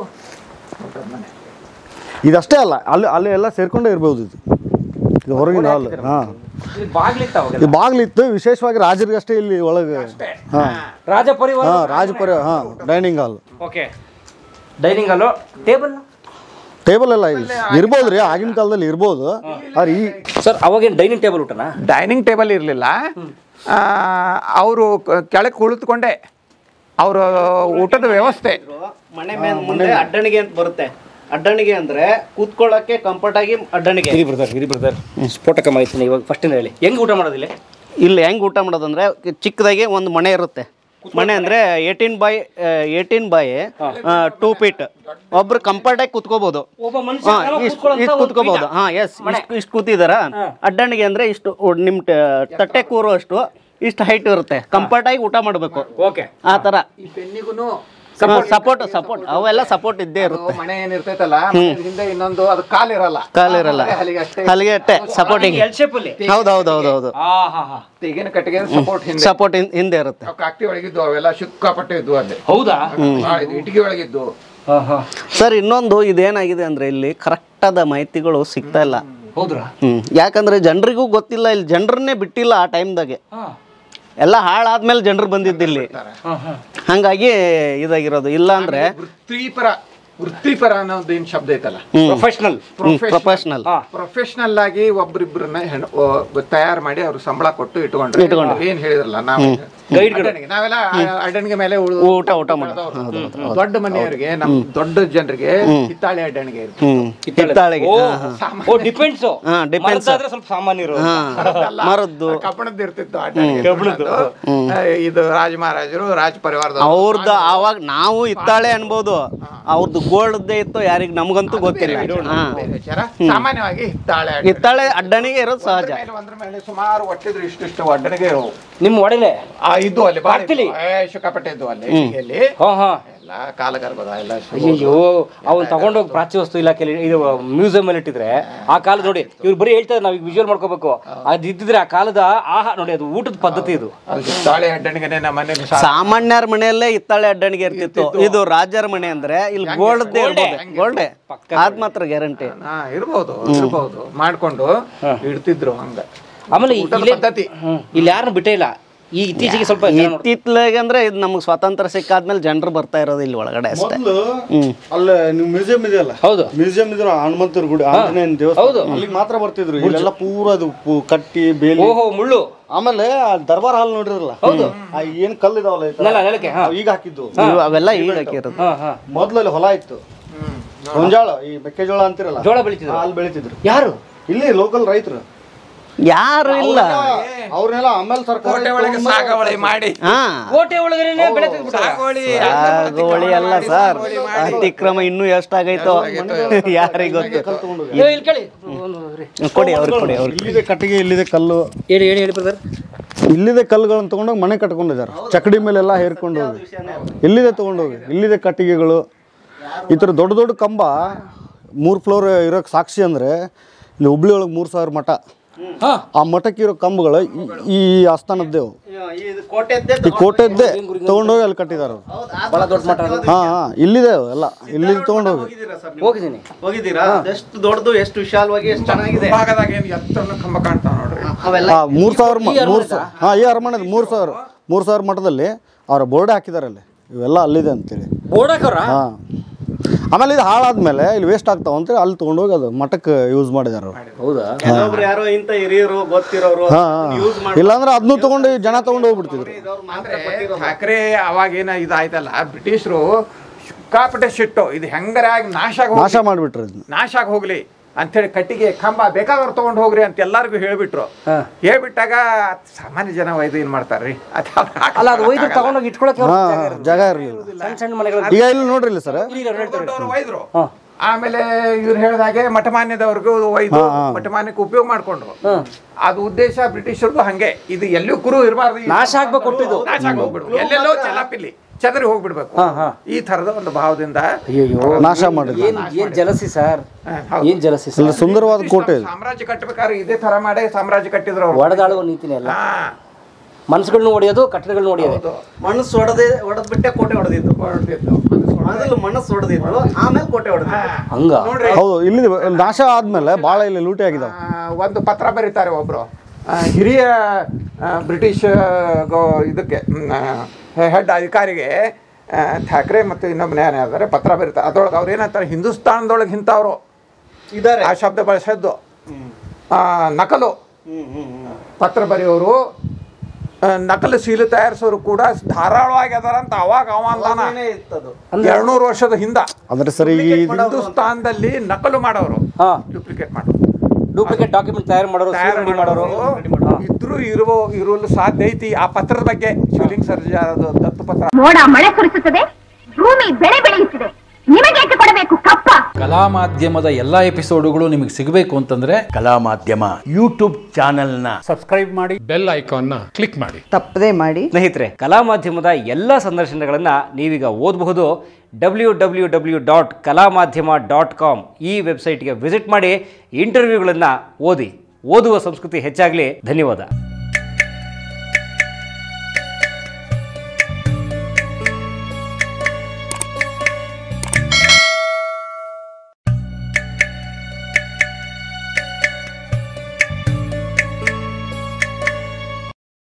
ಇದಷ್ಟೇ ಅಲ್ಲ, ಅಲ್ಲಿ ಎಲ್ಲ ಸೇರ್ಕೊಂಡೇ ಇರ್ಬೋದು. ಇದು ಹೊರಗಿನ ಹಾಲ್. ಹಾಂ, ಇದು ಬಾಗಿಲಿತ್ತು. ವಿಶೇಷವಾಗಿ ರಾಜರಿಗೆ ಅಷ್ಟೇ ಇಲ್ಲಿ ಒಳಗೆ. ಹಾಂ, ರಾಜ ಪರಿವಾರ. ಹಾಂ, ರಾಜಪುರ. ಹಾಂ, dining hall. Okay, dining hall. Table ಎಲ್ಲ ಇರ್ಬೋದು ರೀ, ಆಗಿನ ಕಾಲದಲ್ಲಿ ಇರ್ಬೋದು. ಆದ್ರೆ ಈ ಸರ್ ಅವಾಗೇನು ಡೈನಿಂಗ್ ಟೇಬಲ್ ಊಟನಾ? ಡೈನಿಂಗ್ ಟೇಬಲ್ ಇರಲಿಲ್ಲ. ಅವರು ಕೆಳಗೆ ಕುಳಿತುಕೊಂಡೆ ಅವರು ಊಟದ ವ್ಯವಸ್ಥೆ. ಮನೆ ಮುಂದೆ ಅಡ್ಡಣಿಗೆ ಅಂತ ಬರುತ್ತೆ. ಅಡ್ಡಣಿಗೆ ಅಂದ್ರೆ ಕೂತ್ಕೊಳ್ಳೋಕೆ ಕಂಫರ್ಟ್ ಆಗಿ ಅಡ್ಡಣಿಗೆ. ಇರಿ ಬ್ರದರ್, ಸ್ಫೋಟಕ ಮಾಹಿತಿ ಇವಾಗ ಫಸ್ಟ್ ಹೇಳಿ, ಹೆಂಗ್ ಊಟ ಮಾಡೋದಿಲ್ಲ? ಇಲ್ಲಿ ಹೆಂಗ್ ಊಟ ಮಾಡೋದಂದ್ರೆ ಚಿಕ್ಕದಾಗಿ ಒಂದು ಮನೆ ಇರುತ್ತೆ. ಮನೆ ಅಂದ್ರೆ 18 by 2 feet. ಒಬ್ರು ಕಂಫರ್ಟ್ ಆಗಿ ಕುತ್ಕೋಬಹುದು. ಇಷ್ಟು ಕುತ್ಕೋಬಹುದು. ಹಾ, ಎಸ್, ಇಷ್ಟು ಕೂತಿದಾರ. ಅಡ್ಡಣಿಗೆ ಅಂದ್ರೆ ಇಷ್ಟು ನಿಮ್ ತಟ್ಟೆ ಕೂರೋ ಅಷ್ಟು ಇಷ್ಟು ಹೈಟ್ ಇರುತ್ತೆ. ಕಂಫರ್ಟ್ ಆಗಿ ಊಟ ಮಾಡಬೇಕು. ಓಕೆ, ಆ ತರ. ಸಪೋರ್ಟ್ ಅವೆಲ್ಲ ಸಪೋರ್ಟ್ ಇದ್ದೇ ಇರುತ್ತೆ. ಮನೆ ಏನಿರ್ತೈತಲ್ಲ, ಹಿಂದೆ ಇನ್ನೊಂದು ಅದು ಕಾಲಿರಲ್ಲ. ಹಲಿಗೆ ಅಷ್ಟೇ ಸಪೋರ್ಟಿಂಗ್. ಹೌದೌದು. ಈಗಿನ ಕಟ್ಟಿಗೆ ಸಪೋರ್ಟ್ ಹಿಂದೆ ಇರುತ್ತೆ. ಕಾಕ್ಟಿ ಒಳಗಿದ್ದು ಅವೆಲ್ಲ ಸಿಕ್ಕಾಪಟ್ಟೆ ಇದ್ವು ಅಲ್ಲಿ. ಹೌದಾ? ಇಟ್ಟಿಗೆ ಒಳಗಿದ್ದು. ಸರ್ ಇನ್ನೊಂದು ಇದೇನಾಗಿದೆ ಅಂದ್ರೆ ಇಲ್ಲಿ ಕರೆಕ್ಟ್ ಆದ ಮಾಹಿತಿಗಳು ಸಿಗ್ತಾ ಇಲ್ಲ. ಹೌದ್ರಾ? ಯಾಕಂದ್ರೆ ಜನರಿಗೂ ಗೊತ್ತಿಲ್ಲ, ಇಲ್ಲಿ ಜನರನ್ನೇ ಬಿಟ್ಟಿಲ್ಲ ಆ ಟೈಮ್ದಾಗೆ. ಎಲ್ಲ ಹಾಳಾದ್ಮೇಲೆ ಜನರು ಬಂದಿದ್ದಿಲ್ಲಿ, ಹಂಗಾಗಿ ಇದಾಗಿರೋದು. ಇಲ್ಲ ಅಂದ್ರೆ ವೃತ್ತಿಪರ ಅನ್ನೋದು ಏನ್ ಶಬ್ದ ಐತಲ್ಲ, ಪ್ರೊಫೆಷನಲ್ ಆಗಿ ಒಬ್ರಿಬ್ರನ್ನ ತಯಾರು ಮಾಡಿ ಅವ್ರು ಸಂಬಳ ಕೊಟ್ಟು ಇಟ್ಕೊಂಡ್ರೆ ಏನ್ ಹೇಳಿದ್ರಲ್ಲ ನಾವು ನಾವೆಲ್ಲ ಅಡ್ಡಣಿಗೆ ಮೇಲೆ ಊಟ ದೊಡ್ಡ ಮನೆಯವರಿಗೆ ನಮ್ ದೊಡ್ಡ ಜನರಿಗೆ ಹಿತ್ತಾಳೆ ಅಡ್ಡಣಿಗೆ ಮರದ್ದು ಕಬ್ಬಣದ್ದು ಇರ್ತಿತ್ತು ಅಡ್ಡಣಿಗೆ. ಇದು ರಾಜ ಮಹಾರಾಜರು ರಾಜ ಪರಿವಾರದ ಅವ್ರದ್ದು ಆವಾಗ ನಾವು ಹಿತ್ತಾಳೆ ಅನ್ಬೋದು, ಅವ್ರದ್ದು ಗೋಲ್ಡ್ದೇ ಇತ್ತು ಯಾರಿಗ್ ನಮ್ಗಂತೂ ಗೊತ್ತಿಲ್ಲ. ಸಾಮಾನ್ಯವಾಗಿ ಹಿತ್ತಾಳೆ ಅಡ್ಡಣಿಗೆ ಇರೋದು ಸಹಜ. ಒಂದ್ರ ಮೇಲೆ ಸುಮಾರು ಒಟ್ಟಿದ್ರು ಇಷ್ಟು ಅಡ್ಡಣಿಗೆ ಇರೋವು. ನಿಮ್ಮ ಒಡಲೆ ಇದು ಅಲ್ಲಿ ಸಿಕ್ಕಾಪಟ್ಟೆ ಇದ್ದು ಅಲ್ಲಿ ಎಲ್ಲ ಕಾಲಗರ್ಭದ ಎಲ್ಲ. ಅಯ್ಯೋ ಅವ್ನು ತಗೊಂಡೋಗಿ ಪ್ರಾಚ್ಯ ವಸ್ತು ಇಲಾಖೆಯಲ್ಲಿ ಇದು ಮ್ಯೂಸಿಯಂ ಅಲ್ಲಿ ಇಟ್ಟಿದ್ರೆ ಆ ಕಾಲ ನೋಡಿ ಇವ್ರು ಬರೀ ಹೇಳ್ತಾರೆ, ನಾವ್ ಈಗ ವಿಜುವಲ್ ಮಾಡ್ಕೋಬೇಕು. ಅದು ಇದ್ದಿದ್ರೆ ಆ ಕಾಲದ ನೋಡಿ ಅದು ಊಟದ ಪದ್ಧತಿ. ಇದು ಹಿತ್ತಾಳೆ ಅಡ್ಡಣಿಗೆ ನಮ್ಮ ಮನೇಲಿ ಸಾಮಾನ್ಯರ ಮನೆಯಲ್ಲೇ ಹಿತ್ತಾಳೆ ಅಡ್ಡಣಿಗೆ ಇರ್ತಿತ್ತು. ಇದು ರಾಜರ ಮನೆ ಅಂದ್ರೆ ಇಲ್ಲಿ ಗೋಲ್ಡ್ದೇ ಗೋಲ್ಡೆ ಅದ್ ಮಾತ್ರ ಗ್ಯಾರಂಟಿ ಇರ್ಬಹುದು ಮಾಡ್ಕೊಂಡು ಇಡ್ತಿದ್ರು. ಹಂಗ ಆಮೇಲೆ ಇಲ್ಲಿ ಯಾರನ್ನು ಬಿಟ್ಟೇ ಇಲ್ಲ. ಈ ಇತ್ತೀಚೆಗೆ ಸ್ವಲ್ಪ ಇತ್ತಿತ್ಲಾಗೆ ಅಂದ್ರೆ ಇದು ನಮ್ಗೆ ಸ್ವಾತಂತ್ರ್ಯ ಸಿಕ್ಕಾದ್ಮೇಲೆ ಜನರು ಬರ್ತಾ ಇರೋದು ಇಲ್ಲಿ ಒಳಗಡೆ ಅಷ್ಟೇ. ಅಲ್ಲೇ ನೀವು ಮ್ಯೂಸಿಯಂ ಇದೆಯಲ್ಲ, ಹೌದು ಮ್ಯೂಸಿಯಂ ಇದ್ರು ಹನುಮಂತರ ಗುಡಿ ಆಂಜನೇಯನ ದೇವಸ್ಥಾನ ಅಲ್ಲಿಗೆ ಮಾತ್ರ ಬರ್ತಿದ್ರು. ಇಲ್ಲೆಲ್ಲ ಪೂರ ಅದು ಕಟ್ಟಿ ಬೇಲಿ ಮುಳ್ಳು. ಆಮೇಲೆ ದರ್ಬಾರ್ ಹಾಲ್ ನೋಡಿರಲ್ಲ, ಏನ್ ಕಲ್ಲು ಇದಾವಲ್ಲ ಈಗ ಹಾಕಿದ್ದು ಅವೆಲ್ಲ ಈಗ ಹಾಕಿರೋದು. ಮೊದ್ಲಲ್ಲಿ ಹೊಲ ಇತ್ತು, ಗೊಂಜಾಳ ಈ ಮೆಕ್ಕೆಜೋಳ ಅಂತಿರಲ್ಲ, ಜೋಳ ಬೆಳಿತಿದ್ರು. ಅಲ್ಲಿ ಬೆಳಿತಿದ್ರು. ಯಾರು? ಇಲ್ಲಿ ಲೋಕಲ್ ರೈತರು ಯಾರು ಇಲ್ಲ. ಅವ್ರನ್ನೆಲ್ಲ ಆಮೇಲೆ ಸರ್ಕಾರ ಸಾಗುವಳಿ ಮಾಡಿ ಕೋಟೆ ಒಳಗಡೆ ಸಾಗುವಳಿ ಅಲ್ಲ ಸರ್, ಅತಿಕ್ರಮ ಇನ್ನೂ ಎಷ್ಟಾಗೈತೋ ಯಾರಿಗೆ ಗೊತ್ತು. ಕೊಡಿ ಅವ್ರಿಗೆ. ಇಲ್ಲಿದೆ ಕಟ್ಟಿಗೆ, ಇಲ್ಲಿದೆ ಕಲ್ಲು, ಹೇಳಿ ಬ್ರದರ್. ಇಲ್ಲಿದೆ ಕಲ್ಲುಗಳನ್ನ ತಗೊಂಡೋಗಿ ಮನೆ ಕಟ್ಕೊಂಡಿದ್ದಾರೆ. ಚಕಡಿ ಮೇಲೆಲ್ಲ ಹೇರ್ಕೊಂಡು ಹೋಗಿ ಇಲ್ಲಿದೆ ತಗೊಂಡೋಗಿ. ಇಲ್ಲಿದೆ ಕಟ್ಟಿಗೆಗಳು. ಈ ಥರ ದೊಡ್ಡ ದೊಡ್ಡ ಕಂಬ 3 ಫ್ಲೋರ್ ಇರೋಕ್ಕೆ ಸಾಕ್ಷಿ ಅಂದರೆ ಇಲ್ಲಿ ಹುಬ್ಳಿ ಒಳಗೆ 3000 ಮಠ. ಆ ಮಠಕ್ಕಿರೋ ಕಂಬಗಳು ಈ ಆಸ್ಥಾನದ್ದೇವು, ಈ ಕೋಟೆದ್ದೇ ತಗೊಂಡೋಗಿ ಅಲ್ಲಿ ಕಟ್ಟಿದಾರೆ. ಇಲ್ಲಿದೆ ಎಲ್ಲ, ಇಲ್ಲಿ ತಗೊಂಡೋಗಿ ಹೋಗಿದ್ದೀರಾ? ಎಷ್ಟು ದೊಡ್ಡದು, ಎಷ್ಟು ವಿಶಾಲವಾಗಿ, ಎಷ್ಟು ಚೆನ್ನಾಗಿದೆ. 3000 ಈ ಅರಮನೆ 3000 ಮಠದಲ್ಲಿ ಅವರ ಬೋರ್ಡ್ ಹಾಕಿದಾರೆ ಅಲ್ಲಿ, ಇವೆಲ್ಲ ಅಲ್ಲಿದೆ ಅಂತೇಳಿ. ಆಮೇಲೆ ಇದು ಹಾಳಾದ್ಮೇಲೆ ಇಲ್ಲಿ ವೇಸ್ಟ್ ಆಗ್ತಾವ ಅಂತೇಳಿ ಅಲ್ಲಿ ತಗೊಂಡೋಗಿ ಅದು ಮಠಕ್ಕೆ ಯೂಸ್ ಮಾಡಿದಾರ. ಯಾರೋ ಇಂತ ಹಿರಿಯರು ಗೊತ್ತಿರೋರು ಇಲ್ಲಾಂದ್ರೆ ಅದನ್ನು ತಗೊಂಡು ಜನ ತಗೊಂಡು ಹೋಗ್ಬಿಡ್ತಿದ್ರು. ಠಾಕ್ರೆ ಅವಾಗೇನ ಇದಾಯ್ತಲ್ಲ, ಬ್ರಿಟಿಷರು ಸಿಕ್ಕಾಪಟ್ಟೆ ಸಿಟ್ಟು, ಇದು ಹೆಂಗರಾಗಿ ನಾಶ ಮಾಡಿಬಿಟ್ರು. ನಾಶ ಆಗಿ ಹೋಗ್ಲಿ ಅಂಥೇಳಿ ಕಟ್ಟಿಗೆ ಕಂಬ ಬೇಕಾದವ್ರು ತೊಗೊಂಡು ಹೋಗ್ರಿ ಅಂತ ಎಲ್ಲರಿಗೂ ಹೇಳ್ಬಿಟ್ರು. ಹೇಳ್ಬಿಟ್ಟಾಗ ಸಾಮಾನ್ಯ ಜನ ಒಯ್ದು ಏನು ಮಾಡ್ತಾರ್ರಿ, ಜಾಗ ಇರಲಿಲ್ಲ. ಈಗ ಇಲ್ಲಿ ನೋಡ್ರಿ ಇಲ್ಲಿ ಸರ್ ಒಯ್ದ್ರು. ಆಮೇಲೆ ಇವ್ರು ಹೇಳಿದಾಗೆ ಮಠಮಾನ್ಯದವ್ರಿಗೂ ಒಯ್ದು ಮಠಮಾನ್ಯಕ್ಕೆ ಉಪಯೋಗ ಮಾಡ್ಕೊಂಡ್ರು. ಅದು ಉದ್ದೇಶ ಬ್ರಿಟಿಷರ್ದು ಹಂಗೆ, ಇದು ಎಲ್ಲೂ ಕುರು ಇರಬಾರ್ದು, ನಾಶ ಆಗ್ಬೇಕು, ನಾಶ ಆಗಿ ಹೋಗ್ಬಿಡ್ಬೇಕು, ಎಲ್ಲೆಲ್ಲೋ ಚೆಲ್ಲಾಪಿಲ್ಲಿ ಚದರಿ ಹೋಗ್ಬಿಡ್ಬೇಕು. ಈ ತರದ ಒಂದು ಭಾವದಿಂದ ನಾಶ ಮಾಡಿದ್ರು. ಏನ್ ಜಲಸಿ ಸರ್, ಏನ್ ಜಲಸಿ. ಸುಂದರವಾದ ಕೋಟೆ. ಸಾಮ್ರಾಜ್ಯ ಕಟ್ಟಬೇಕಾದ್ರೆ ಇದೇ ತರ ಮಾಡಿ ಸಾಮ್ರಾಜ್ಯ ಕಟ್ಟಿದ್ರು. ಒಡೆದಾಳುವ ನೀತಿನೇ ಅಲ್ಲ, ಮನಸ್ಸುಗಳನ್ನ ಹೊಡೆಯೋದು, ಕಟ್ಟಡಗಳನ್ನ ಹೊಡೆಯೋದು. ಮನಸ್ಸು ಹೊಡೆದ್ಬಿಟ್ಟೆ ಕೋಟೆ ಹೊಡೆದಿದ್ದು. ಮೊದಲು ಮನಸ್ಸು ಹೊಡೆದಿದ್ದು, ಆಮೇಲೆ ಕೋಟೆ ಹೊಡೆದಿದ್ದು. ಹಂಗ ಹೌದು. ಇಲ್ಲಿ ನಾಶ ಆದ್ಮೇಲೆ ಬಹಳ ಇಲ್ಲಿ ಲೂಟಿ ಆಗಿದಾವೆ. ಒಂದು ಪತ್ರ ಬರೀತಾರೆ ಒಬ್ರು ಹಿರಿಯ ಬ್ರಿಟಿಷ್ ಇದಕ್ಕೆ ಹೆಡ್ ಅಧಿಕಾರಿಗೆ, ಠಾಕ್ರೆ ಮತ್ತು ಇನ್ನೊಬ್ಬ ನ್ಯಾಯ ಆದರೆ ಪತ್ರ ಬರೀತಾರೆ. ಅದ್ರೊಳಗೆ ಅವ್ರು ಏನಂತಾರೆ, ಹಿಂದೂಸ್ತಾನದೊಳಗೆ ಇಂಥವ್ರು ಇದ್ದಾರೆ, ಆ ಶಬ್ದ ಬಳಸೋದು ನಕಲು ಪತ್ರ ಬರೆಯೋರು, ನಕಲು ಸೀಲು ತಯಾರಿಸೋರು ಕೂಡ ಧಾರಾಳವಾಗಿ ಅದಾರಂತ ಅವಾಗ ಅವಾಂದಾನ 200 ವರ್ಷದ ಹಿಂದ. ಅಂದ್ರೆ ಸರಿ, ಹಿಂದೂಸ್ತಾನದಲ್ಲಿ ನಕಲು ಮಾಡೋರು, ಡೂಪ್ಲಿಕೇಟ್ ಡಾಕ್ಯುಮೆಂಟ್ ತಯಾರು ಮಾಡೋರು ಇದ್ರು ಇರಲು ಸಾಧ್ಯ ಐತಿ. ಆ ಪತ್ರದ ಬಗ್ಗೆ ಶಿವಲಿಂಗ ಸರ್ಜಾ ದತ್ತು ಪತ್ರ. ಮೋಡ ಮಳೆ ಸುರಿಸುತ್ತದೆ, ಭೂಮಿ ಬೆಳೆ ಬೆಳೆಯುತ್ತದೆ, ನಿಮಗೆ ಕೊಡಬೇಕು ಕಪ್ಪ. ಕಲಾ ಮಾಧ್ಯಮದ ಎಲ್ಲಾ ಎಪಿಸೋಡುಗಳು ನಿಮಗೆ ಸಿಗಬೇಕು ಅಂತಂದ್ರೆ ಕಲಾ ಮಾಧ್ಯಮ ಯೂಟ್ಯೂಬ್ ಚಾನೆಲ್ನ ಸಬ್ಸ್ಕ್ರೈಬ್ ಮಾಡಿ, ಬೆಲ್ ಐಕಾನ್ನ ಕ್ಲಿಕ್ ಮಾಡಿ, ತಪ್ಪದೇ ಮಾಡಿ. ಸ್ನೇಹಿತರೆ, ಕಲಾ ಮಾಧ್ಯಮದ ಎಲ್ಲ ಸಂದರ್ಶನಗಳನ್ನು ನೀವೀಗ ಓದಬಹುದು. www.kalamadhyama.com ಈ ವೆಬ್ಸೈಟ್ಗೆ ವಿಸಿಟ್ ಮಾಡಿ ಇಂಟರ್ವ್ಯೂಗಳನ್ನು ಓದಿ. ಓದುವ ಸಂಸ್ಕೃತಿ ಹೆಚ್ಚಾಗಲಿ. ಧನ್ಯವಾದ.